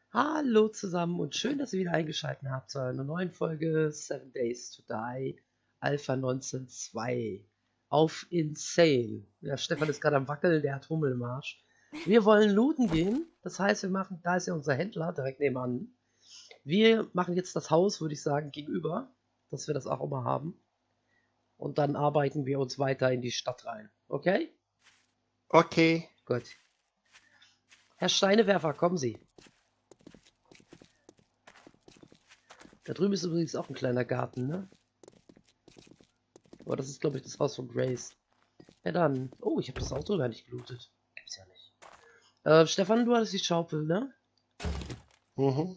Hallo zusammen und schön, dass ihr wieder eingeschaltet habt zu einer neuen Folge 7 Days to Die Alpha 19.2 auf Insane. Ja, Stefan ist gerade am Wackeln, der hat Hummel im Arsch. Wir wollen looten gehen, das heißt, wir machen, da ist ja unser Händler direkt nebenan. Wir machen jetzt das Haus, würde ich sagen, gegenüber, dass wir das auch immer haben. Und dann arbeiten wir uns weiter in die Stadt rein. Okay? Okay. Gut. Herr Steinewerfer, kommen Sie. Da drüben ist übrigens auch ein kleiner Garten, ne? Aber das ist, glaube ich, das Haus von Grace. Ja dann. Oh, ich habe das Auto gar nicht gelootet. Gibt's ja nicht. Stefan, du hattest die Schaufel, ne? Mhm.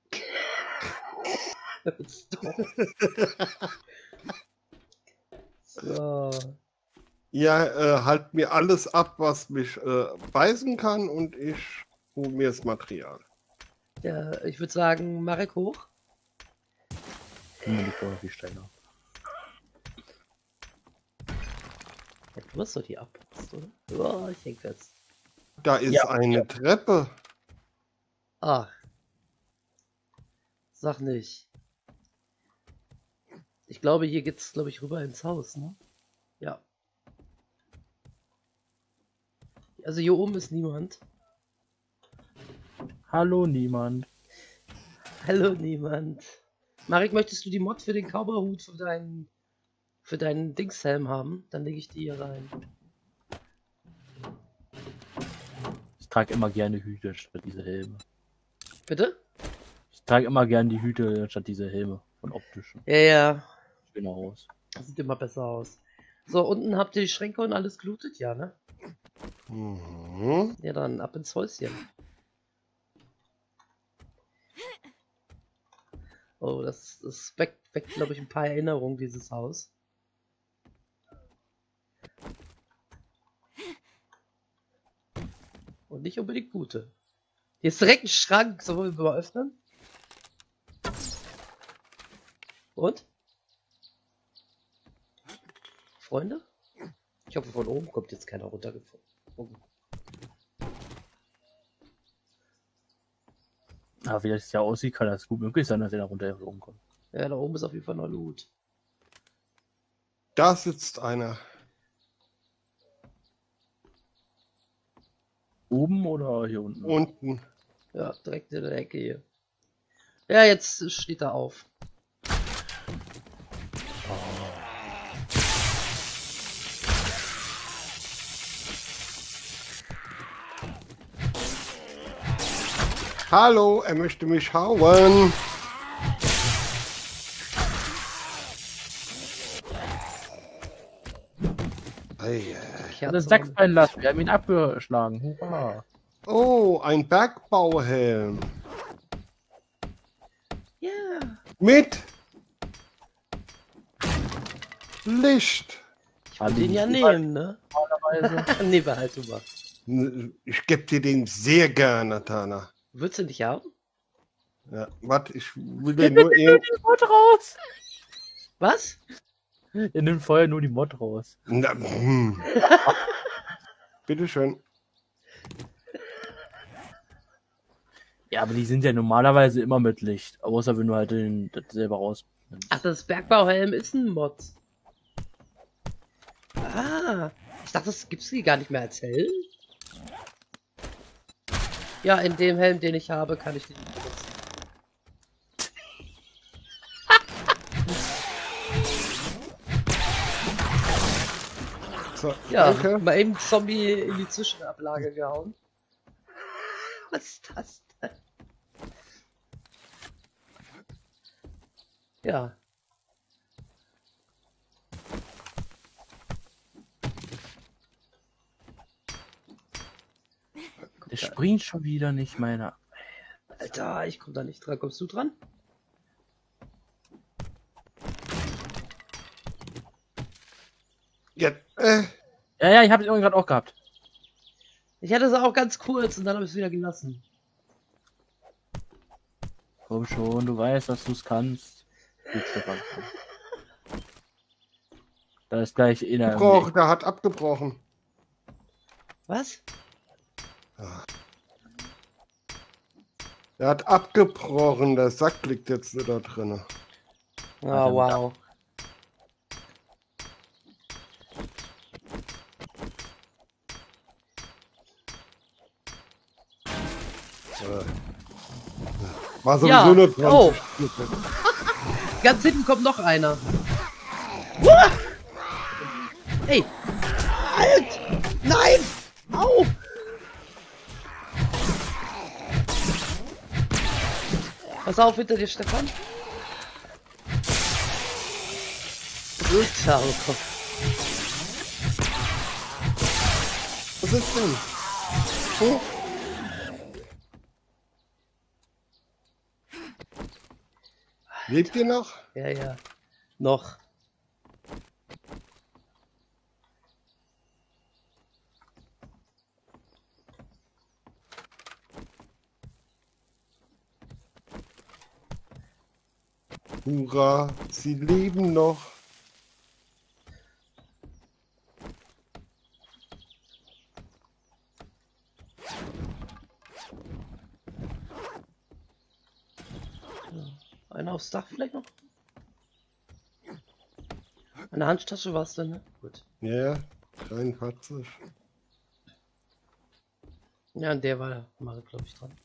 So. Ja, halt mir alles ab, was mich beißen kann, und ich hole mir das Material. Ja, ich würde sagen, Marek hoch. Die vorher die Steine. Ja, du hast doch die abpasst, oder? Oh, ich häng fest. Da ist Ja, eine Treppe. Ach. Sag nicht. Ich glaube, hier geht's, glaube ich, rüber ins Haus, ne? Ja. Also hier oben ist niemand. Hallo, niemand. Hallo, niemand. Marek, möchtest du die Mod für den Cowboy-Hut für deinen Dingshelm haben? Dann lege ich die hier rein. Ich trage immer gerne Hüte statt diese Helme. Bitte? Ich trage immer gerne die Hüte statt diese Helme von optischen. Ja, ja. Schöner aus. Das sieht immer besser aus. So, unten habt ihr die Schränke und alles gelootet? Ja, ne? Mhm. Ja, dann ab ins Häuschen. Oh, das weckt glaube ich, ein paar Erinnerungen, dieses Haus. Und nicht unbedingt gute. Hier ist direkt ein Schrank. Sollen wir mal öffnen? Und? Freunde? Ich hoffe, von oben kommt jetzt keiner runtergefallen. Aber wie das ja aussieht, kann das gut möglich sein, dass er da runtergeflogen kommt. Ja, da oben ist auf jeden Fall noch Loot. Da sitzt einer. Oben oder hier unten? Unten. Ja, direkt in der Ecke hier. Ja, jetzt steht er auf. Hallo, er möchte mich hauen. Ei, Das Sachs fallen lassen. Wir haben ihn abgeschlagen. Hurra. oh, ein Bergbauhelm. Ja. Mit Licht. Ich will den ja nehmen, ne? Normalerweise. Nee, behalt du mal. Ich gebe dir den sehr gerne, Tana. Würdest du nicht haben? Ja, warte, ich will den nur eben. Die Mod raus. Was? Er nimmt vorher nur die Mod raus. Na, bitteschön. Ja, aber die sind ja normalerweise immer mit Licht. Außer wenn du halt das selber raus. Ach, das Bergbauhelm ist ein Mod. Ah, ich dachte, das gibt's die gar nicht mehr als Helm. Ja, in dem Helm, den ich habe, kann ich den nicht benutzen. So, Ja, danke. mal eben Zombie in die Zwischenablage gehauen. Was ist das denn? Ja. Der springt schon wieder nicht, meiner. Alter, ich komme da nicht dran. Kommst du dran? Ja, Ja, ich habe den gerade auch gehabt. Ich hatte es auch ganz kurz und dann habe ich es wieder gelassen. Komm schon, du weißt, dass du es kannst. Gut, Stefan. Da ist gleich einer. der hat abgebrochen. Was? Der hat abgebrochen, der Sack liegt jetzt da drin. Oh, Alter, wow. War sowieso Ja, nur 20 oh. Stück. Ganz hinten kommt noch einer. Uah! Ey! Halt! Nein! Au! Pass auf, hinter dir, Stefan. Alter, oh Gott. Was ist denn? Oh. Lebt ihr noch? Ja, ja. Noch. Hurra, sie leben noch. Einer aufs Dach vielleicht noch? Eine Handtasche war's denn, ne? Gut. Ja, 43. Ja, an der war der Marek, glaube ich, dran.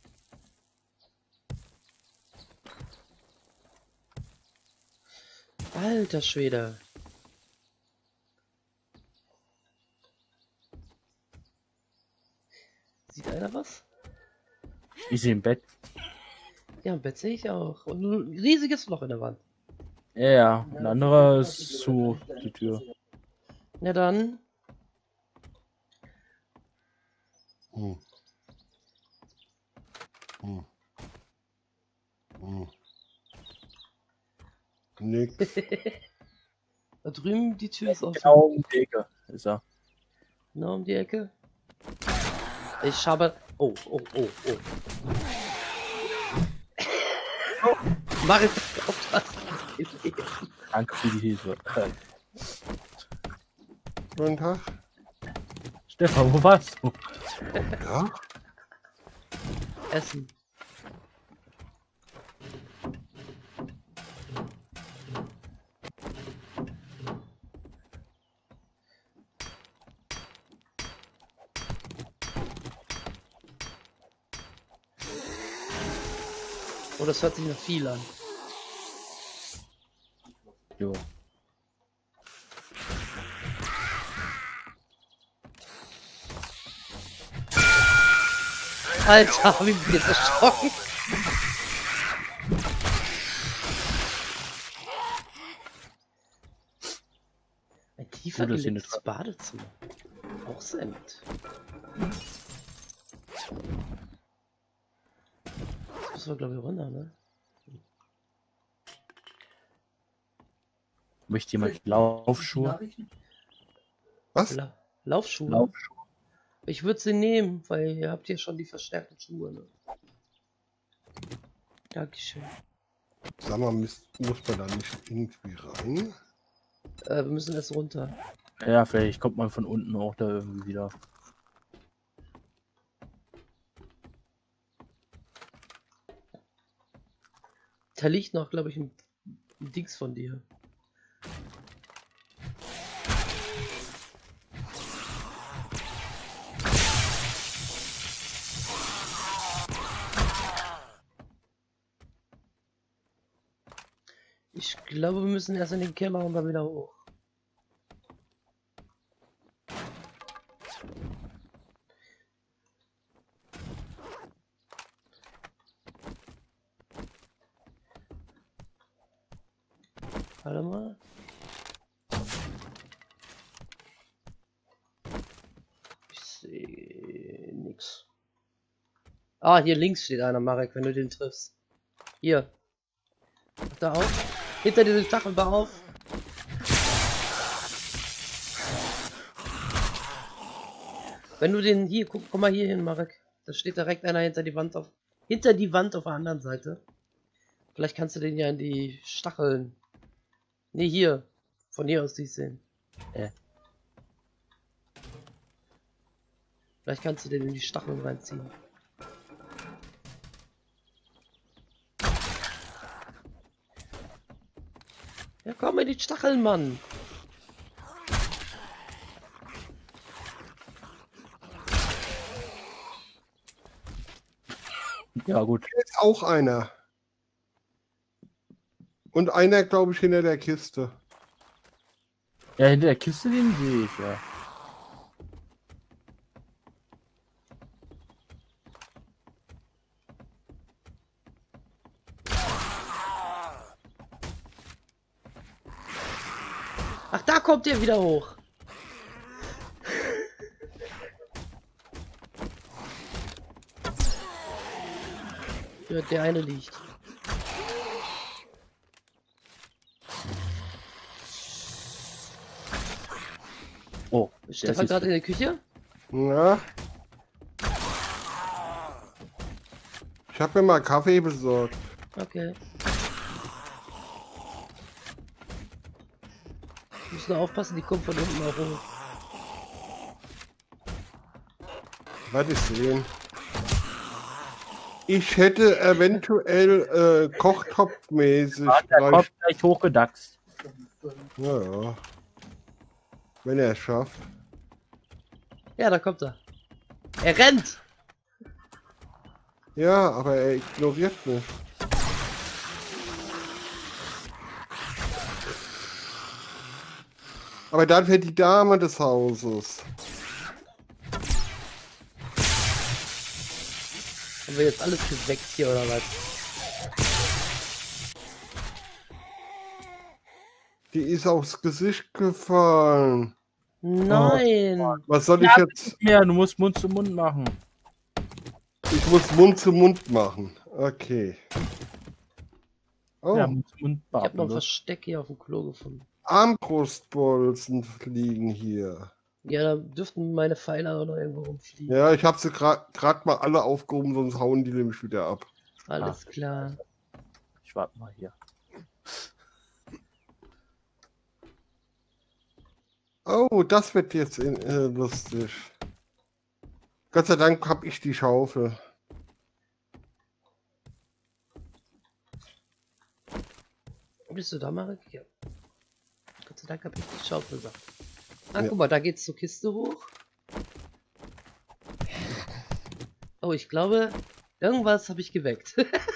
Alter Schwede. Sieht einer was? Ich sehe im Bett. Ja, im Bett sehe ich auch. Und ein riesiges Loch in der Wand. Ja, ja. Ein anderer ist zu, die Tür. Ja dann. Hm. Hm. Hm. Nix. Da drüben die Tür ist offen. Genau um die Ecke ist er. Genau um die Ecke. Ich habe. Oh, oh, oh, oh. Marek, aufpassen. Danke für die Hilfe. Guten Tag. Stefan, wo warst du? Ja? Essen. Oh, das hört sich nach viel an. Jo. Alter, wie bin ich jetzt erschrocken. Ein tiefer Gut, dass hier gelegtes eine Badezimmer. Auch sehr nett. Jetzt müssen wir, glaube ich, runter, ne? Möchte jemand Laufschuhe? Was? Laufschuhe? Laufschuhe. Ich würde sie nehmen, weil ihr habt hier schon die verstärkten Schuhe, ne? Dankeschön. Sag mal, muss man da nicht irgendwie rein? Wir müssen erst runter. Ja, vielleicht kommt man von unten auch da irgendwie wieder. Da liegt noch, glaube ich, ein Dings von dir. Ich glaube, wir müssen erst in den Keller und dann wieder hoch. Warte mal. Ich sehe nix. Ah, hier links steht einer, Marek, wenn du den triffst. Hier. Mach da auf. Hinter diesem Stachelbau auf. Wenn du den hier, guck mal hier hin, Marek. Da steht direkt einer hinter die Wand auf. Hinter die Wand auf der anderen Seite. Vielleicht kannst du den ja in die Stacheln. Ne, hier. Von hier aus dich sehen. Vielleicht kannst du den in die Stacheln reinziehen. Ja, komm in die Stacheln, Mann. Ja, gut. Hier ist auch einer. Und einer, glaube ich, hinter der Kiste. Ja, hinter der Kiste, den sehe ich, ja. Ach, da kommt der wieder hoch. Ja, der eine liegt. Oh, Ist der Stefan ist gerade in der Küche? Ja. Ich habe mir mal Kaffee besorgt. Okay. Wir müssen nur aufpassen, die kommen von unten auch hoch. Werde ich sehen. Ich hätte eventuell kochtopfmäßig der gleich. kommt gleich hochgedachst. Ja. Wenn er es schafft. Ja, da kommt er. Er rennt! Ja, aber er ignoriert mich. Aber dann wäre die Dame des Hauses. Haben wir jetzt alles geweckt hier oder was? Die ist aufs Gesicht gefallen. Nein! Was soll ich Ja, jetzt? mehr, du musst Mund zu Mund machen. Ich muss Mund zu Mund machen. Okay. Oh, Ja, Mund zu Mund Ich habe noch ein machen. Versteck hier auf dem Klo gefunden. Armbrustbolzen liegen hier. Ja, da dürften meine Pfeile auch noch irgendwo rumfliegen. Ja, ich habe sie gerade mal alle aufgehoben, sonst hauen die nämlich wieder ab. Alles klar. Ich warte mal hier. Oh, das wird jetzt lustig. Gott sei Dank habe ich die Schaufel. Bist du da, Marek? Ja. Gott sei Dank habe ich die Schaufel gesagt. Ah, Ja. guck mal, da geht's zur Kiste hoch. Oh, ich glaube, irgendwas habe ich geweckt.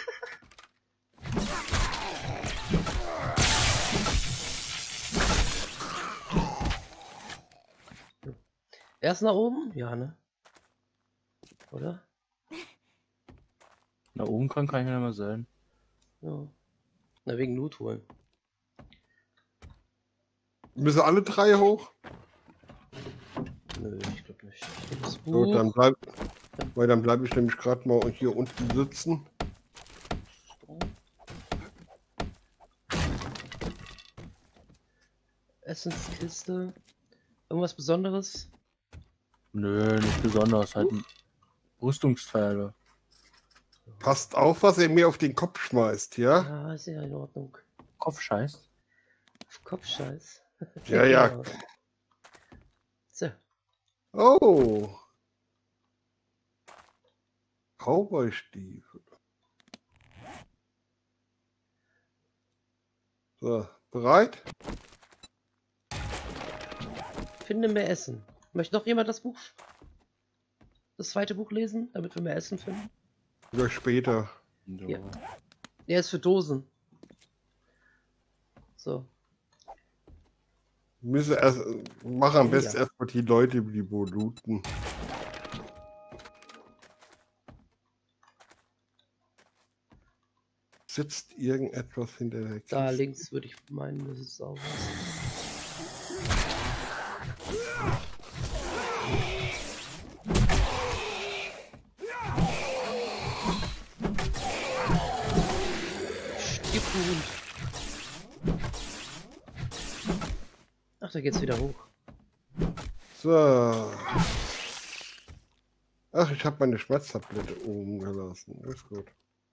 Erst nach oben? Ja, ne? Oder? Na, oben kann keiner mehr sein. Ja. Na, wegen Loot holen. Müssen alle drei hoch? Nö, ich glaube nicht. Das So, Buch. dann bleib ich nämlich gerade mal hier unten sitzen. Essenskiste. Irgendwas Besonderes? Nö, nicht besonders. Halt Rüstungsteile. Passt auf, was er mir auf den Kopf schmeißt, ja? Ja, ist ja in Ordnung. Kopfscheiß. Auf Kopfscheiß. Ja, ja. Genau. So. Oh. Cowboy-Stiefel. So, bereit? Finde mehr Essen. Möchte noch jemand das Buch? Das zweite Buch lesen, damit wir mehr Essen finden? Oder später. So. Ja. Der ist für Dosen. So. Müsse erst, mach am Oh, besten ja. erstmal die Leute, die wo looten. Sitzt irgendetwas hinter der Kiste? Da links würde ich meinen, das ist auch was. Stiefhund. Ach, da geht's wieder hoch. So. Ach, ich habe meine Schmerztablette oben gelassen. Ist gut.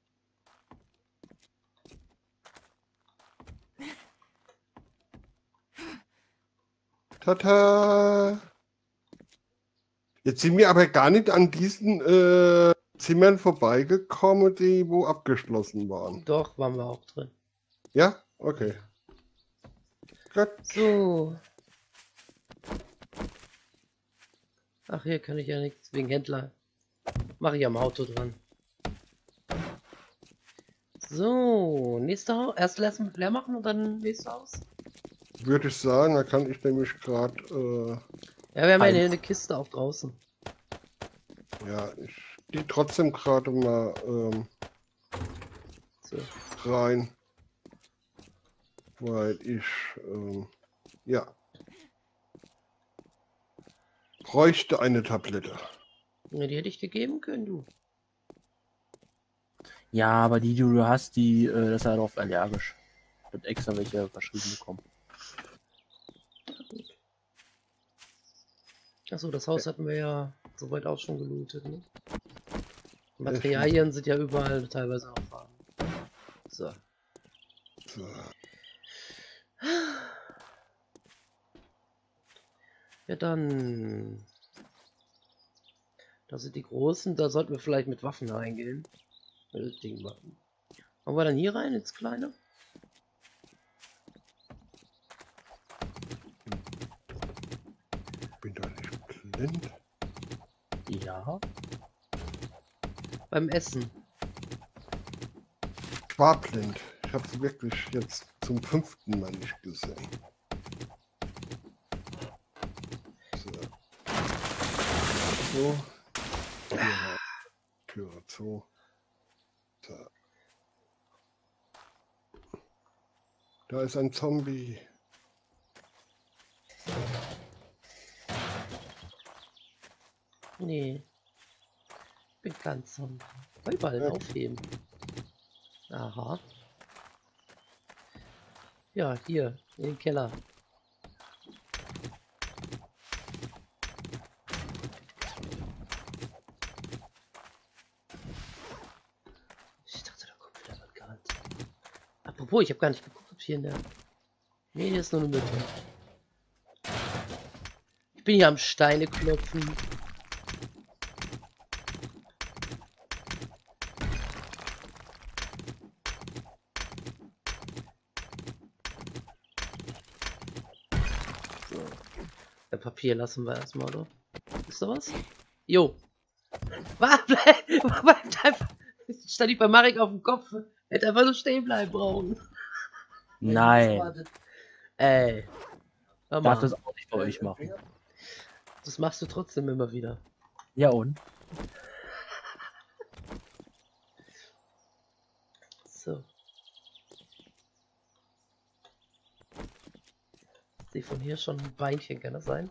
Tata! Jetzt sind wir aber gar nicht an diesen Zimmern vorbeigekommen, die wo abgeschlossen waren. Doch, waren wir auch drin. Ja? Okay. Gott. So. Ach, hier kann ich ja nichts wegen Händler. Mache ich am Auto dran. So, nächste Haus. Erst leer machen und dann nächstes Haus. Würde ich sagen, da kann ich nämlich gerade. Ja, wir haben ja eine Kiste auch draußen. Ja, ich gehe trotzdem gerade mal So. rein. Weil ich, ja, bräuchte eine Tablette. Ja, die hätte ich dir geben können, du. Ja, aber die du hast, das ist ja darauf allergisch. Wird extra welche verschrieben bekommen. Achso, das Haus hatten wir ja soweit auch schon gelootet, ne? Materialien sind ja überall teilweise auch Farben. So. So. Ja, dann. Das sind die großen, da sollten wir vielleicht mit Waffen reingehen. Das Ding machen. Wollen wir dann hier rein ins Kleine? Bin da nicht blind? Ja. Beim Essen. Ich war blind. Ich habe sie wirklich jetzt zum 5. Mal nicht gesehen. So. Tür zu. So. Da ist ein Zombie. Nee. Ich bin ganz so. Überall Ja. aufheben. Aha. Ja, hier, in den Keller. Ich dachte, da kommt wieder was garantiert. Apropos, ich habe gar nicht geguckt, ob hier in der... Nee, hier ist nur eine Mitte. Ich bin hier am Steine klopfen. So. Papier lassen wir erstmal, oder? Ist da was? Jo. Bleibt einfach. Stand ich bei Marek auf dem Kopf. Hätte einfach nur stehen bleiben brauchen. Nein. Ey. Hör Ich darf mal. das auch nicht bei euch machen. Das machst du trotzdem immer wieder. Ja und? So. Ich sehe von hier schon ein Beinchen, kann das sein?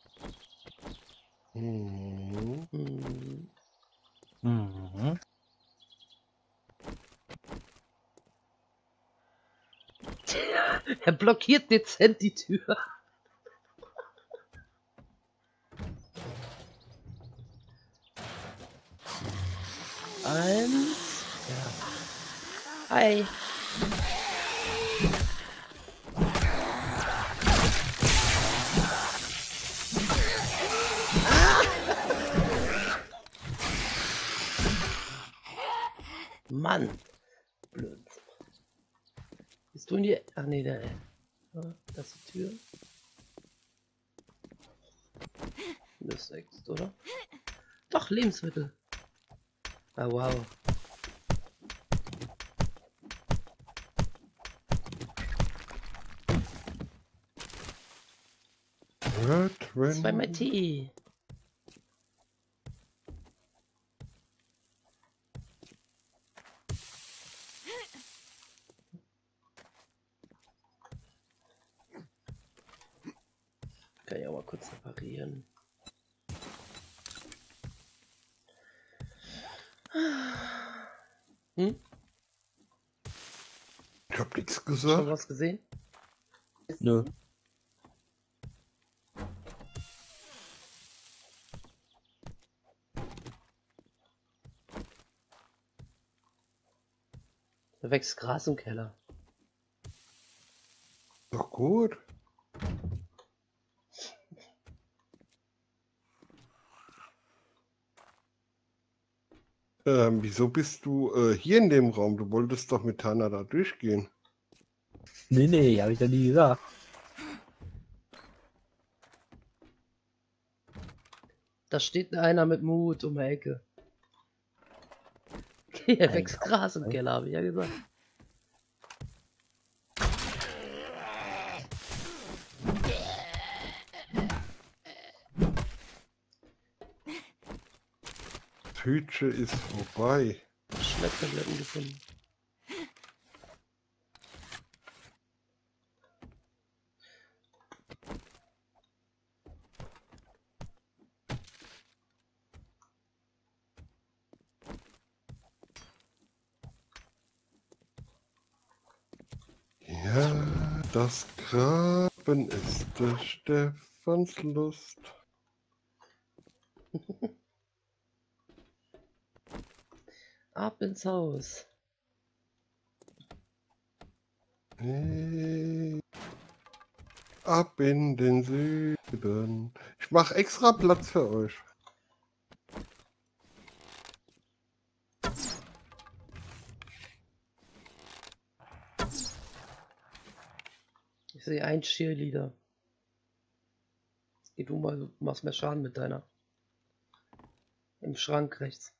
Mhm. Hm. Mhm. Er blockiert dezent die Tür. Eins. Ja. Hi. Mann. Blöd. Bist du in die... Ach nee, da... Ja, das ist die Tür. Das ist 6, oder? Doch, Lebensmittel. Ah, wow. Zweimal Tee. Kann ich auch mal kurz reparieren. Hm? Ich hab nichts Schon gesagt. was gesehen? Nö. Da wächst Gras im Keller. Doch gut. Wieso bist du hier in dem Raum? Du wolltest doch mit Tana da durchgehen. Nee, habe ich ja nie gesagt. Da steht einer mit Mut um die Ecke. Hier wächst Gras im Keller, habe ich ja gesagt. Hütsche ist vorbei. Schmetterblüten gefunden. Ja, das Graben ist des Stephans Lust. Ab ins Haus. Hey, ab in den Süden. Ich mache extra Platz für euch. Ich sehe einen Cheerleader. Geh du mal, du machst mehr Schaden mit deiner. Im Schrank rechts.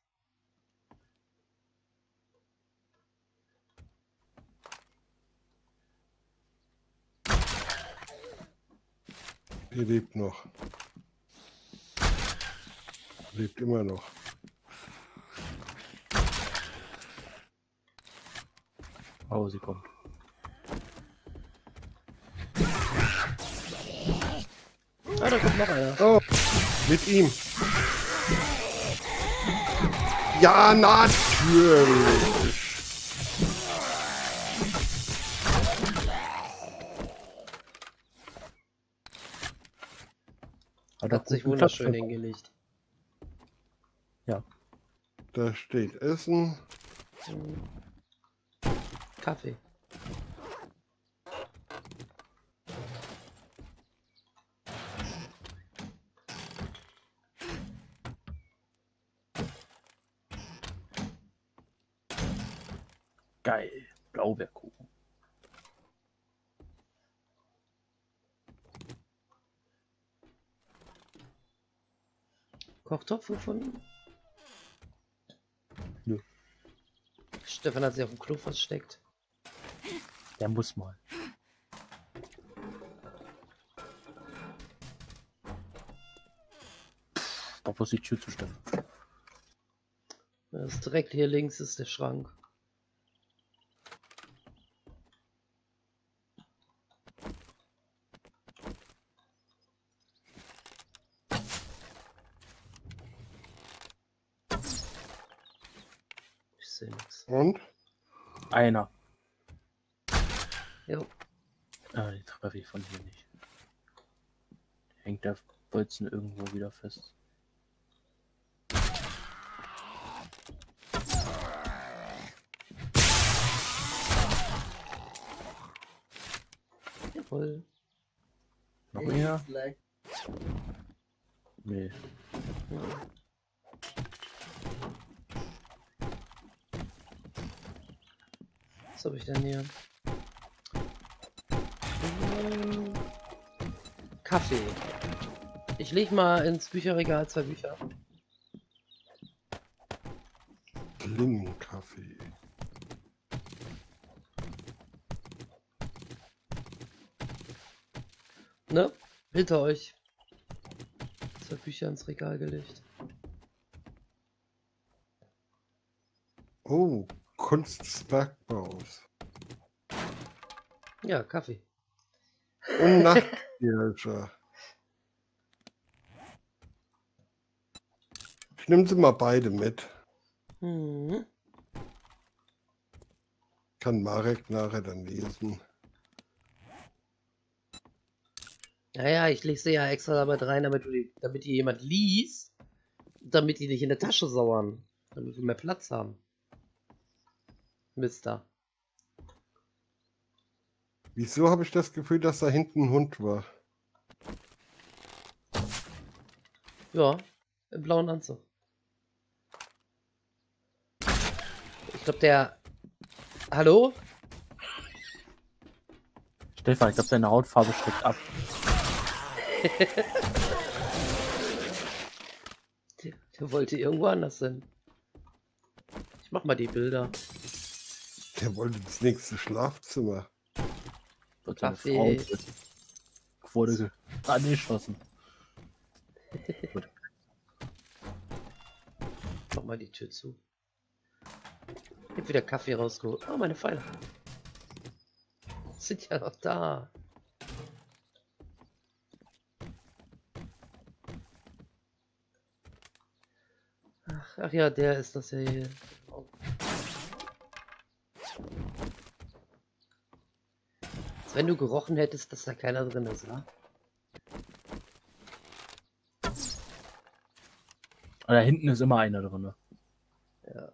Die lebt noch. Lebt immer noch. Oh, sie kommt. Ah, da kommt noch einer. Oh, mit ihm. Ja, natürlich. Hat sich wunderschön hingelegt. Ja. Da steht Essen. Kaffee. Geil. Blaubeerkuchen. Kochtopf gefunden? Nö. Stefan hat sich auf dem Klo versteckt. Der muss mal. Da muss die Tür zu stellen. Das ist direkt hier links ist der Schrank. Ich sehe nichts. Und? Einer. Jo. Ah, die treffe ich von hier nicht. Hängt der Bolzen irgendwo wieder fest. Jawohl. Noch mehr? Nee. Ja. Was habe ich denn hier? Kaffee. Ich leg mal ins Bücherregal 2 Bücher. Klingenkaffee. Ne? Hinter euch. 2 Bücher ins Regal gelegt. Oh, Kunst des Bergbaus. Ja, Kaffee. Und Nachthirscher. Ich nehme sie mal beide mit. Mhm. Kann Marek nachher dann lesen. Naja, ich lege sie ja extra damit rein, damit die jemand liest, damit die nicht in der Tasche sauern, damit wir mehr Platz haben. Mister. Wieso habe ich das Gefühl, dass da hinten ein Hund war? Ja, im blauen Anzug. Ich glaube, der... Hallo? Stefan, ich glaube, deine Hautfarbe schreckt ab. Der wollte irgendwo anders hin. Ich mach mal die Bilder. Der wollte ins nächste Schlafzimmer. Wird seine Kaffee. Frau wurde angeschossen. Mach mal die Tür zu. Ich hab wieder Kaffee rausgeholt. Oh, meine Pfeile. Sind ja noch da. Ach ja, der ist das ja hier. Oh. Als wenn du gerochen hättest, dass da keiner drin ist, oder? Da hinten ist immer einer drin. Ja.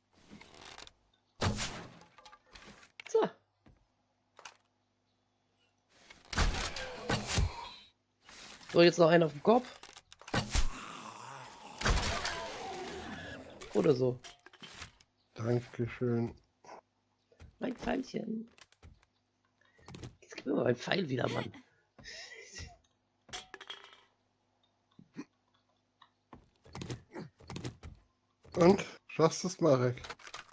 So. So, jetzt noch einen auf dem Kopf. Oder so. Dankeschön. Mein Pfeilchen. Jetzt gib mir mal meinen Pfeil wieder, Mann. Und? Schaffst du es, Marek?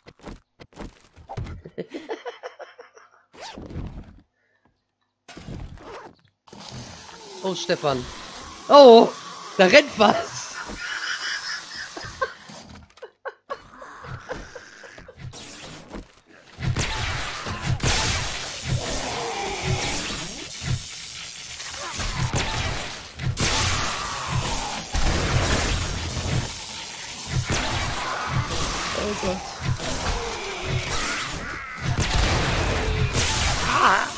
Oh, Stefan. Oh, da rennt was. Oh Gott. Ah.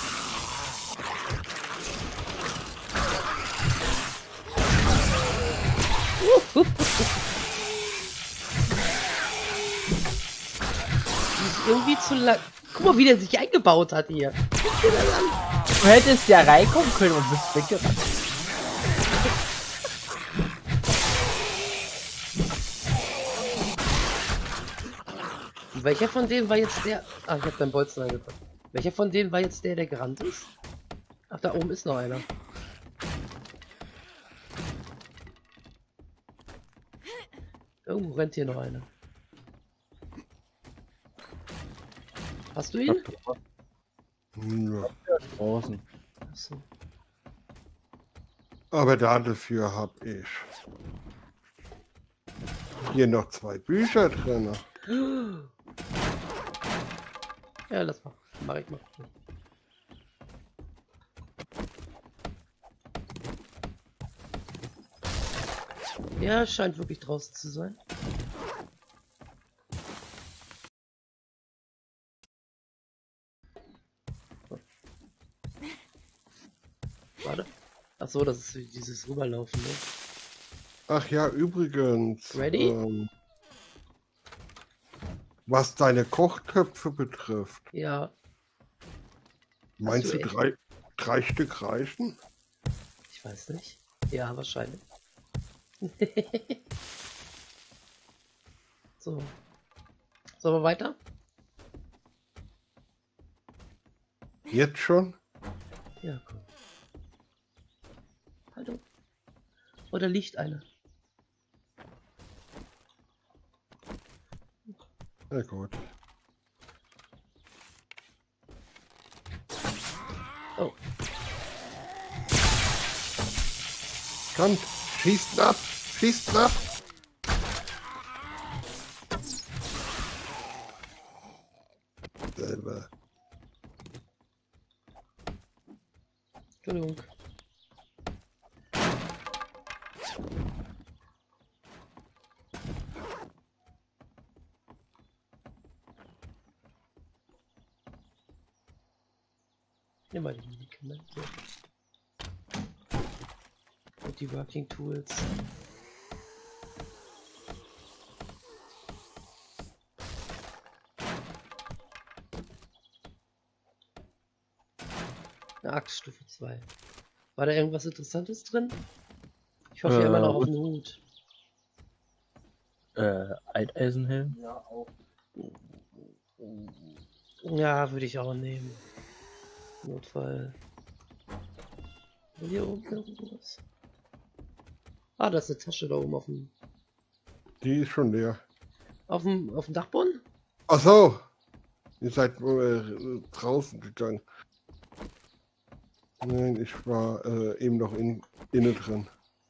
Die ist irgendwie zu lang. Guck mal, wie der sich eingebaut hat hier. Du hättest ja reinkommen können und bist weggerannt. Welcher von denen war jetzt der... Ah, ich hab beim Bolzen angepasst. Welcher von denen war jetzt der, der gerannt ist? Ach, da oben ist noch einer. Irgendwo rennt hier noch einer. Hast du ihn? Ja. Draußen. Achso. Aber dafür habe ich hier noch 2 Bücher drin. Ja, lass mal. Mach ich mal. Ja, scheint wirklich draußen zu sein. Warte. Ach so, das ist dieses Rüberlaufen, ne? Ach ja, übrigens. Ready? Was deine Kochtöpfe betrifft, Ja, meinst du du 3 Stück reichen? ich weiß nicht. Ja, wahrscheinlich. So. Sollen wir weiter? Jetzt schon? Ja, komm. Hallo. Oder liegt einer? Na gut. Oh. Kommt, schießt ab, schießt ab. Selber. Entschuldigung. Nimm mal die Medikamente. Und die Working Tools. Eine Axt Stufe 2. War da irgendwas Interessantes drin? Ich hoffe ja immer noch auf den Hut. Alteisenhelm? Ja, würde ich auch nehmen. Notfall. Hier oben irgendwas. Ah, da ist eine Tasche da oben auf dem Die ist schon leer. Auf dem Dachboden? Ach so. Ihr seid draußen gegangen. Nein, ich war eben noch innen drin.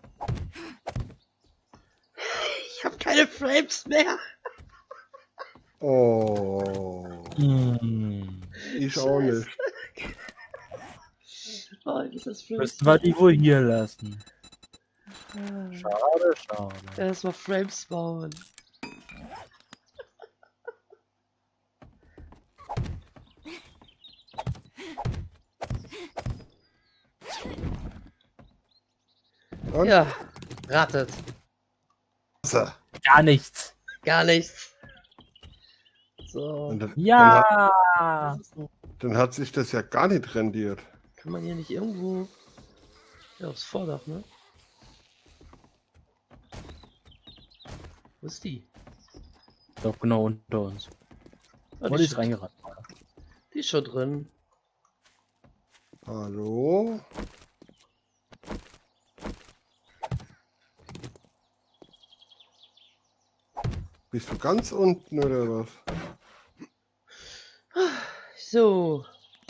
Ich habe keine Frames mehr. Oh. Ich auch Scheiße. nicht. Oh, ich muss das Frames. Müssen wir die wohl hier lassen. Ah, Schade, schade. erstmal Frames bauen. Und? Ja, ratet. Wasser. Gar nichts. Gar nichts. So, Und dann, Ja. dann hat sich das ja gar nicht rendiert. kann man hier nicht irgendwo... Ja, aufs Vordach, ne? Wo ist die? Doch, genau unter uns. Oh, Und die, ist reingerannt. die ist schon drin. Hallo? Bist du ganz unten oder was? So,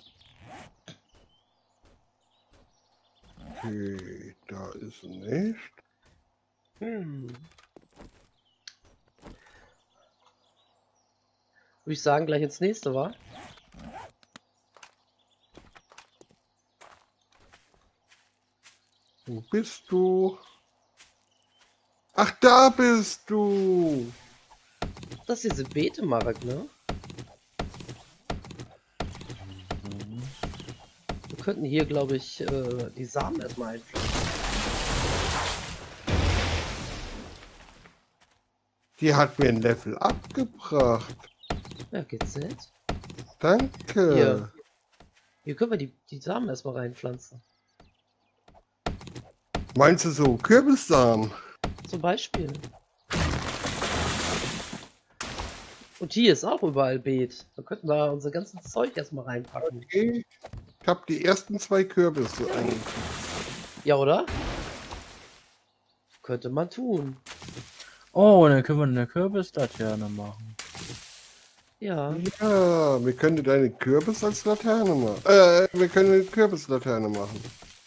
Okay, da ist sie nicht. würde ich sagen, gleich ins nächste, war. Wo bist du? Ach, da bist du! Das ist diese Beete, Marek, ne? Wir könnten hier, glaube ich, die Samen erstmal einpflanzen. Die hat mir ein Level abgebracht. Ja, geht's nicht? Danke. Hier. Hier können wir die Samen erstmal reinpflanzen. Meinst du so Kürbissamen? Zum Beispiel. Und hier ist auch überall Beet. Da könnten wir unser ganzes Zeug erstmal reinpacken. Okay. Ich habe die ersten 2 Kürbisse eigentlich. Ja, oder? Könnte man tun. Oh, dann können wir eine Kürbislaterne machen. Ja. Ja, wir können deine Kürbis als Laterne machen. Wir können eine Kürbislaterne machen.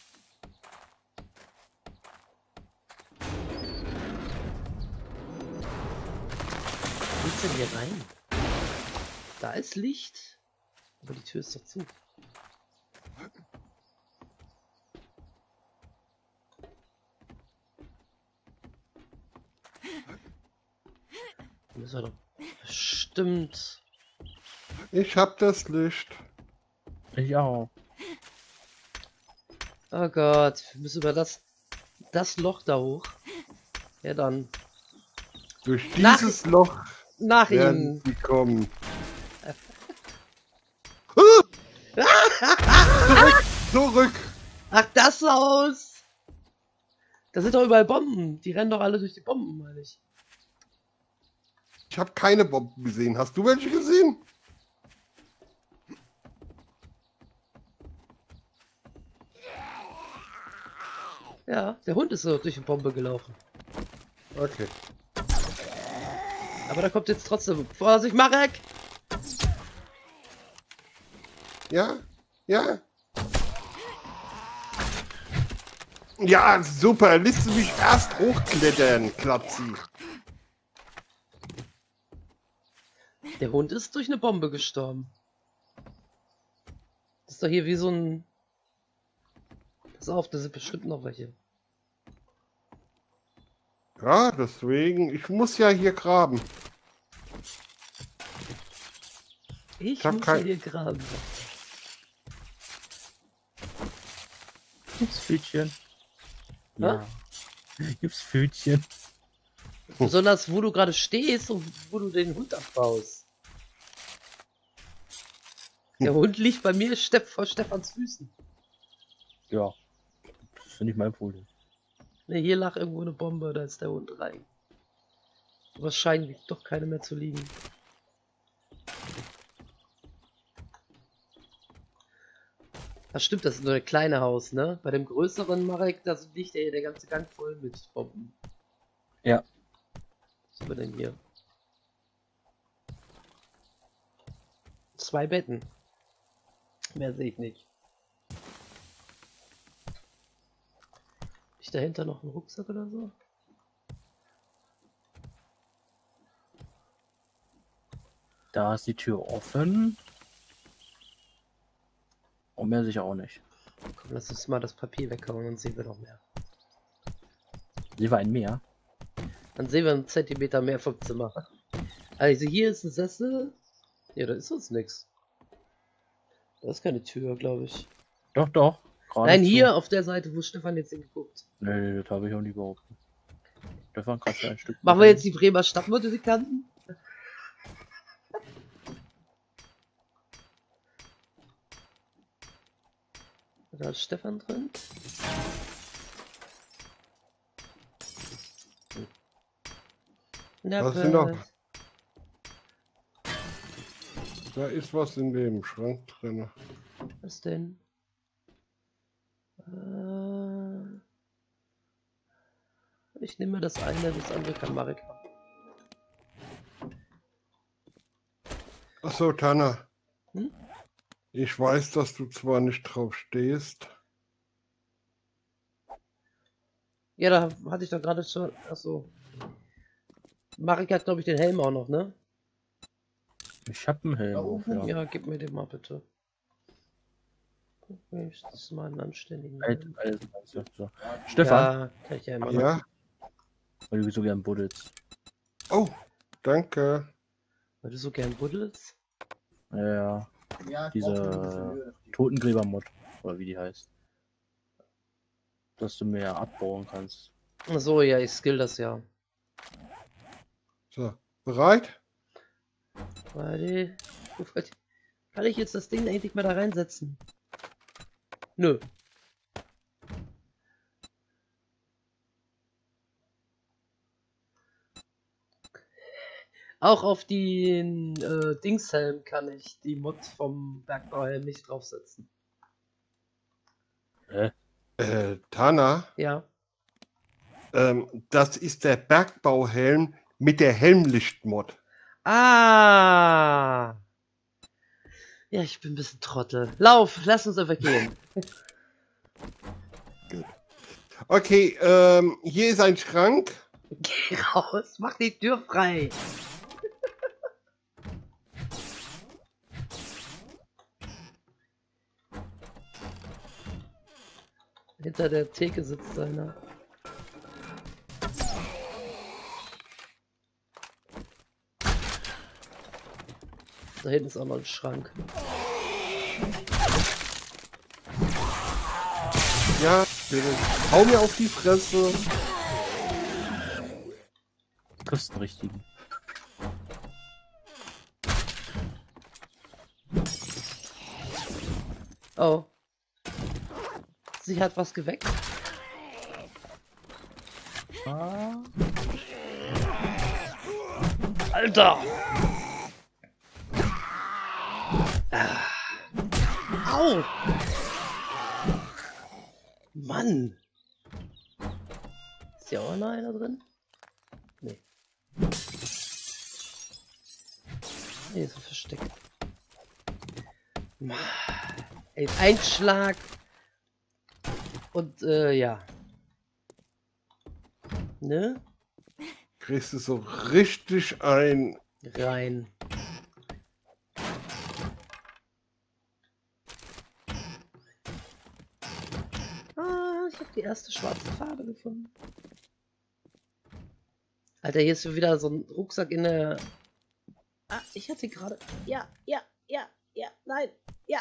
Wie geht's denn hier rein? Da ist Licht. Aber die Tür ist doch zu. Da müssen wir doch bestimmt... Ich hab das Licht. Ich auch. Oh Gott, wir müssen über das Loch da hoch. Ja dann. Durch Nach- dieses Loch Nach werden ihm. sie kommen. Zurück! Ach, das Haus! Da sind doch überall Bomben. Die rennen doch alle durch die Bomben, meine ich. Ich habe keine Bomben gesehen. Hast du welche gesehen? Ja, der Hund ist so durch die Bombe gelaufen. Okay. Aber da kommt jetzt trotzdem... Vorsicht, Marek! Ja? Ja? Ja, super. Lässt du mich erst hochklettern, Klatzi. Der Hund ist durch eine Bombe gestorben. Das ist doch hier wie so ein... Pass auf, da sind bestimmt noch welche. Ja, deswegen. Ich muss ja hier graben. Ich hab muss kein- hier graben. Gibt's Pfötchen? Hä? Ja. Gibt's Pfötchen? Besonders wo du gerade stehst und wo du den Hund abbaust. Der Hund liegt bei mir vor Stefans Füßen. Ja. Das ist nicht mein Problem. Ne, hier lag irgendwo eine Bombe, da ist der Hund rein. Wahrscheinlich doch keine mehr zu liegen. Das stimmt, das ist nur ein kleines Haus, ne? Bei dem größeren Marek, da liegt ja der ganze Gang voll mit Bomben. Ja. haben wir denn hier? 2 Betten. Mehr sehe ich nicht. Ist dahinter noch ein Rucksack oder so? Da ist die Tür offen. Und mehr sicher auch nicht. Komm, lass uns mal das Papier weghauen, dann sehen wir noch mehr. Sie war ein Meer. Dann sehen wir einen Zentimeter mehr vom Zimmer. Also hier ist ein Sessel. Ja, da ist sonst nichts. Da ist keine Tür, glaube ich. Doch, doch. Nein, Geradezu. hier auf der Seite, wo Stefan jetzt hingeguckt. Nee, das habe ich auch nie behauptet. Stefan, kannst du ein Stück... Machen wir jetzt die Bremer Stadtmusikanten? Da ist Stefan drin. Was sind noch? Da ist was in dem Schrank drin. Was denn? Ich nehme das eine, das andere kann Marek haben. Achso, Tanner. Hm? Ich weiß, dass du zwar nicht drauf stehst. Ja, da hatte ich doch gerade schon. Achso. Marek hat, glaube ich, den Helm auch noch, ne? Ich hab einen Helm auf, ja. Ja, gib mir den mal bitte. Das ist mal einen anständigen Alt, Helm. so. Stefan, Ja, kann ich ja immer. Ja. weil du so gern buddelst. Oh, danke. Weil du so gern buddelst? Ja, diese Totengräber-Mod, oder wie die heißt. Dass du mehr abbauen kannst. Achso, ja, ich skill das ja. So, bereit? Warte. Kann ich jetzt das Ding endlich mal da reinsetzen? Nö. Auch auf den Dingshelm kann ich die Mod vom Bergbauhelm nicht draufsetzen. Tana, Ja. das ist der Bergbauhelm mit der Helmlicht-Mod. Ah! Ja, ich bin ein bisschen Trottel. Lauf, lass uns einfach gehen. Okay, hier ist ein Schrank. Geh raus, mach die Tür frei. Hinter der Theke sitzt einer. Da hinten ist auch noch ein Schrank. Ja, bitte. Hau mir auf die Fresse. Triffst den richtigen. Oh. Sie hat was geweckt. Alter! Ah. Au! Mann! Ist ja auch noch einer drin? Nee. Nee, ist ein Versteck. Ey, ein Schlag. Und, ja. Ne? Kriegst du so richtig ein. Rein. Ah, ich habe die erste schwarze Farbe gefunden. Alter, hier ist wieder so ein Rucksack in der... Ah, ich hatte gerade... Ja, nein, ja.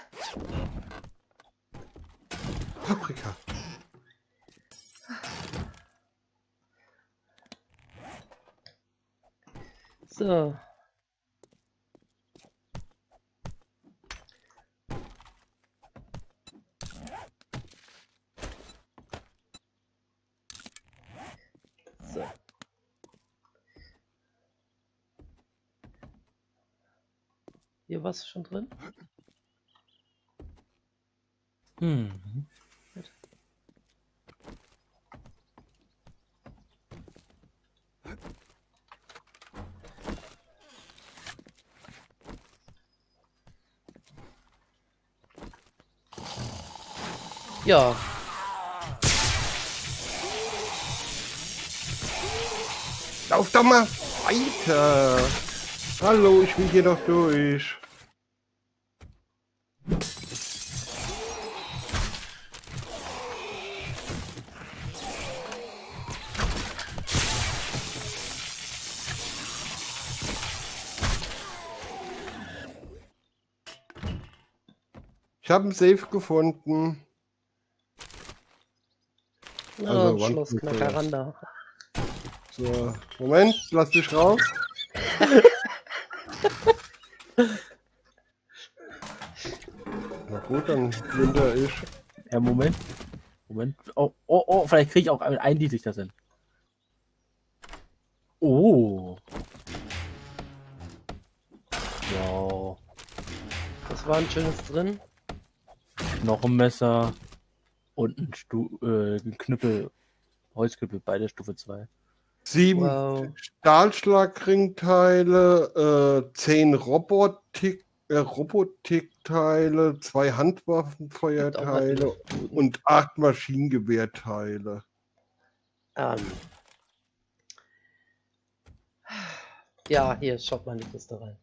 Paprika. So. So. Hier warst du schon drin? Mhm. Ja, Lauf doch mal weiter. Hallo, ich will hier doch durch. Ich habe einen Safe gefunden. na Also, dann wann Schloss kommt Knackeranda. So, Moment, lass dich raus. Na gut, dann blinde ich. Ja, Moment. Moment. Oh, oh, oh, vielleicht kriege ich auch ein, die sich das hin. Oh. Wow. Das war ein schönes drin. Knochenmesser und ein Knüppel, Holzknüppel, beide Stufe 2. 7 Wow. Stahlschlagringteile, 10 Robotikteile, 2 Handwaffenfeuerteile Guten. und 8 Maschinengewehrteile. Ja, hier, schaut mal in die Kiste rein.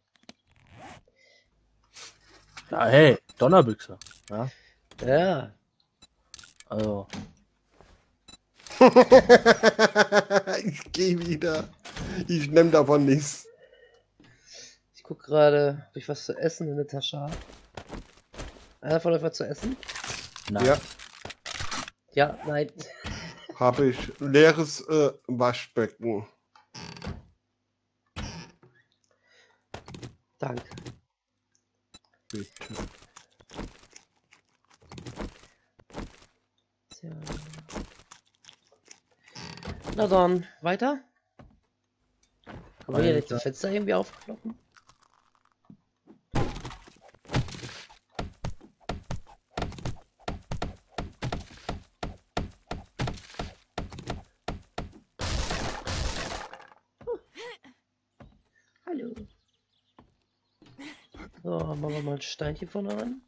Ja, hey, Donnerbüchse. Ja, Ja, also, Ich gehe wieder. Ich nehme davon nichts. ich guck gerade, ob ich was zu essen in der Tasche habe. Einer von euch was zu essen? nein. Ja, Ja, nein. habe ich. Leeres Waschbecken. Danke. Bitte. Tja. Na dann, weiter? Können wir hier nicht die Weiter. Fenster irgendwie aufkloppen? Hallo. So, machen wir mal ein Steinchen vorne ran.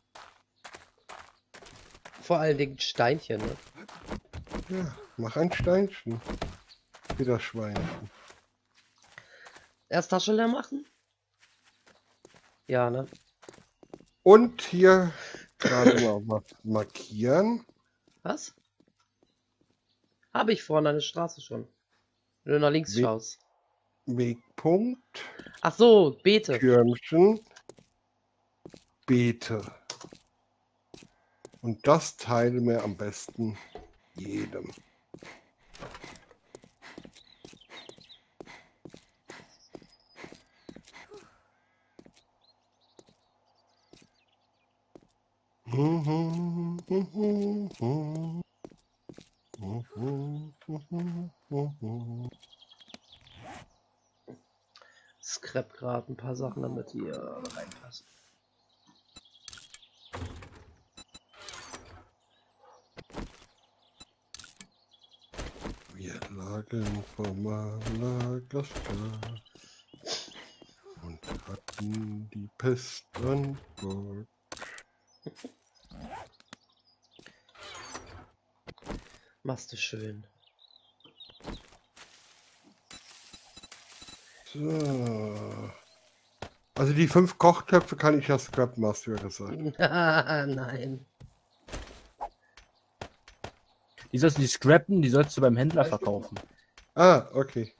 Vor allen Dingen Steinchen, ne? Ja, mach ein Steinchen. Für das Schweinchen. Erst Tasche leer machen? Ja, ne? Und hier gerade mal was markieren. Was? Habe ich vorne an der Straße schon. Wenn du nach links We- schaust. Wegpunkt, Ach so, Beete. Türmchen, Beete. Und das teilen wir am besten jedem. Scrap gerade ein paar Sachen, damit die reinpassen. Wir lagen vom Madagaskar und hatten die Pest an Bord. Machst du schön. So. Also die 5 Kochtöpfe kann ich ja scrappen, hast du ja gesagt. Nein. Die sollst du nicht scrappen, die sollst du beim Händler verkaufen. Ah, okay.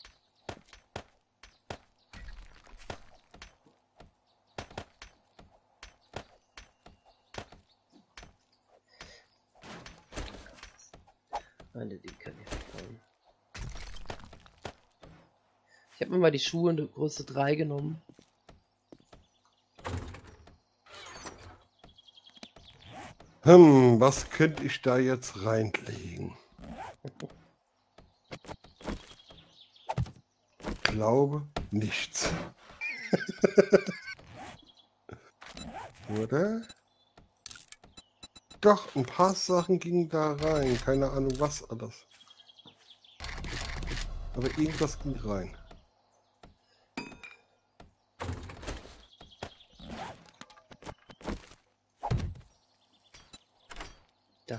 Nein, die kann ich nicht kaufen. Ich habe mir mal die Schuhe in der Größe 3 genommen. Was könnte ich da jetzt reinlegen? Glaube nichts. Oder? Doch, ein paar Sachen gingen da rein. Keine Ahnung, was alles. Aber irgendwas ging rein. Da.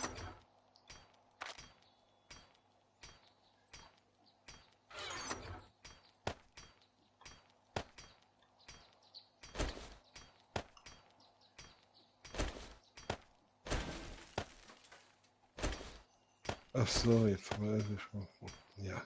Ach so, jetzt weiß ich schon. Ja.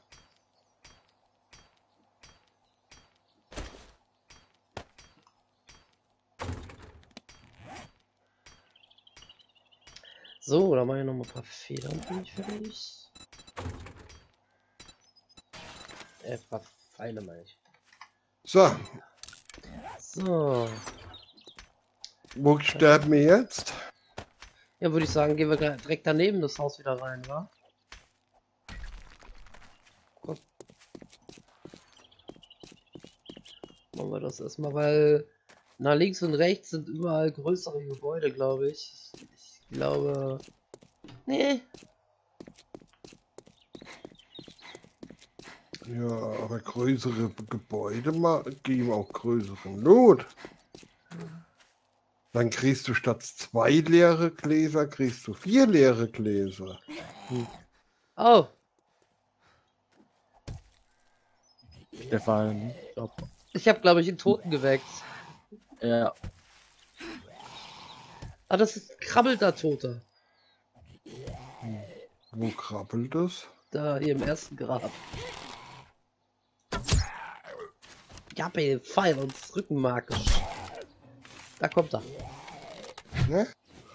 So, da mache ich noch mal ein paar Federn, bin ich fertig. Ein paar Pfeile, meine ich. So, So. wo sterben wir jetzt? Ja, würde ich sagen, gehen wir direkt daneben das Haus wieder rein, wa? Gut. Machen wir das erstmal, weil nach links und rechts sind überall größere Gebäude, glaube ich. Ich glaube. Nee. Ja, aber größere Gebäude geben auch größeren Loot. Dann kriegst du statt 2 leere Gläser, kriegst du 4 leere Gläser. Oh. Stefan, Ich habe, glaube ich, einen Toten geweckt. ja, Ah, das ist krabbelnder Toter. Wo krabbelt es? Da, hier im ersten Grab. Ja, bei Pfeil und Rückenmark. Da kommt er. Ne?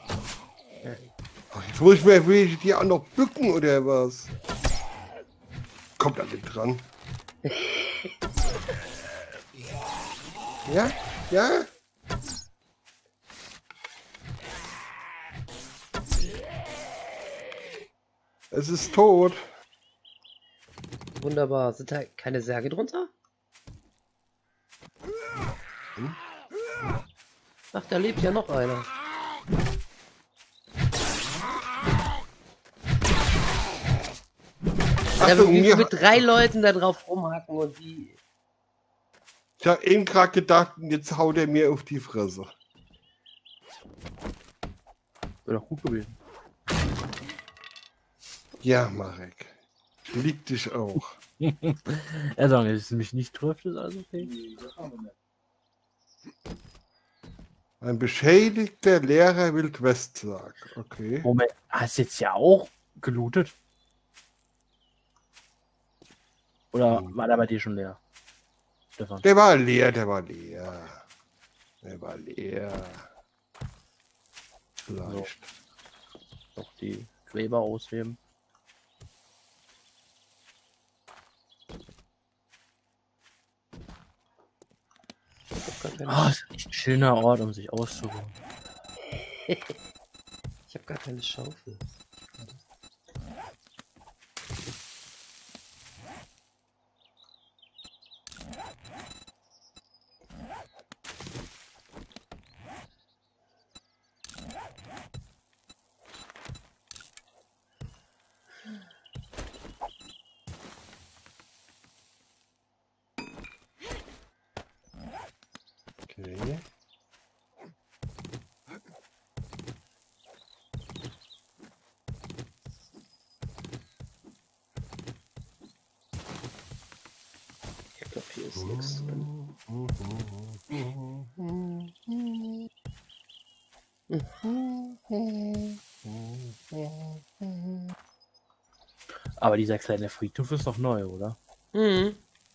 Ach, jetzt muss ich mir will ich die auch noch bücken oder was? Kommt da nicht dran. Ja? Ja? Es ist tot. Wunderbar. Sind da keine Särge drunter? Ach, da lebt ja noch einer. Da Achtung, wir mir, mit 3 Leuten da drauf rumhacken und die. ich habe eben gerade gedacht, jetzt haut er mir auf die Fresse. wäre doch gut gewesen. Ja, Marek. Ich lieb dich auch. Er sagt, dass es mich nicht trifft, ist alles okay. Ein beschädigter leerer Wildwestsack. Okay. Moment, hast du jetzt ja auch gelootet? Oder war der bei dir schon leer? Stefan. Der war leer, der war leer. Der war leer. Vielleicht. Doch die Gräber ausheben. Ah, ist echt ein schöner Ort, um sich auszuruhen. Ich habe gar keine Schaufel. Okay. Ich glaube, hier ist nichts drin. Aber dieser kleine Friedhof ist doch neu, oder? Mhm.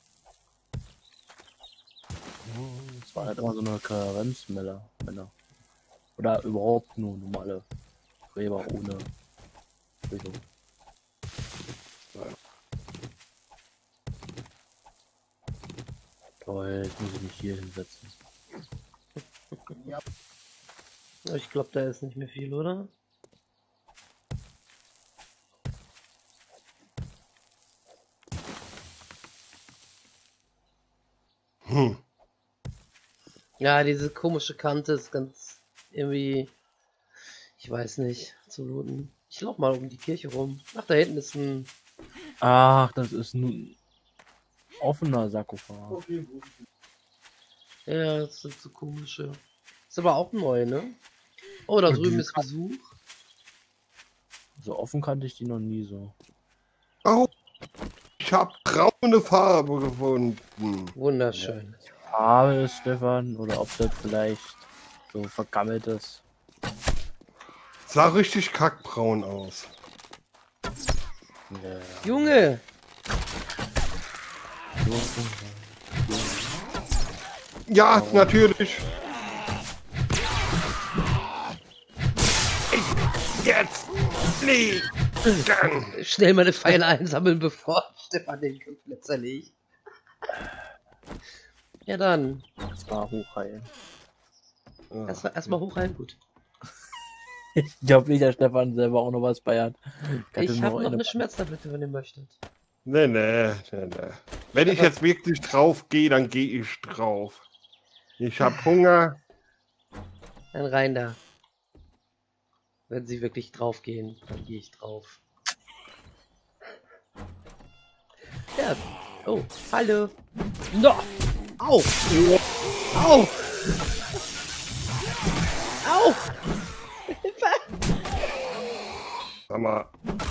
Das war halt immer so eine Karenzmänner. Oder überhaupt nur normale Gräber ohne Friedhof. Toll, jetzt muss ich mich hier hinsetzen. Ich glaube, da ist nicht mehr viel, oder? Ja, diese komische Kante ist ganz irgendwie, ich weiß nicht, zu looten. Ich lauf mal um die Kirche rum. Ach, da hinten ist ein. Ach, das ist ein offener Sarkophag. Ja, das sind so komische. Ist aber auch neu, ne? Oh, da Und drüben die- ist Besuch. So offen kannte ich die noch nie so. Oh, ich habe braune Farbe gefunden. Wunderschön. Farbe ist, Stefan, oder ob das vielleicht so vergammelt ist. Sah richtig kackbraun aus. Ja. Junge! Ja, natürlich. Jetzt fliegen! Schnell meine Pfeile einsammeln, bevor Stefan den komplett zerlegt. Ja dann. Erstmal hochheilen. Erstmal hoch rein, gut. Ich glaube nicht, dass Stefan selber auch noch was bei hat. Ich habe noch eine Schmerztablette, wenn ihr möchtet. Nee. Wenn ich jetzt wirklich drauf gehe, dann gehe ich drauf. Ich habe Hunger. Dann rein da. Wenn sie wirklich drauf gehen, dann gehe ich drauf. Ja. Oh, hallo. No. Au. Au. Au. Sag mal.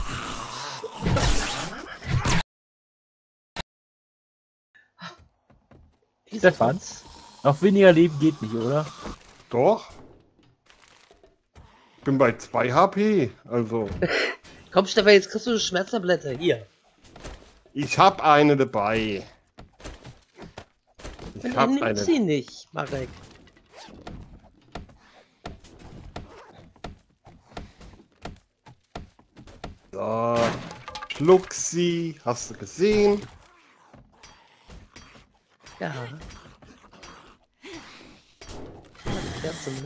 Stefan? Noch weniger Leben geht nicht, oder? Doch. Ich bin bei 2 HP. Also. Komm, Stefan, jetzt kriegst du eine Schmerztablette. Hier. Ich habe eine dabei. Ich habe Nimm eine. sie nicht, Marek. So. Schluck sie. Hast du gesehen? Ja. Kerze mit.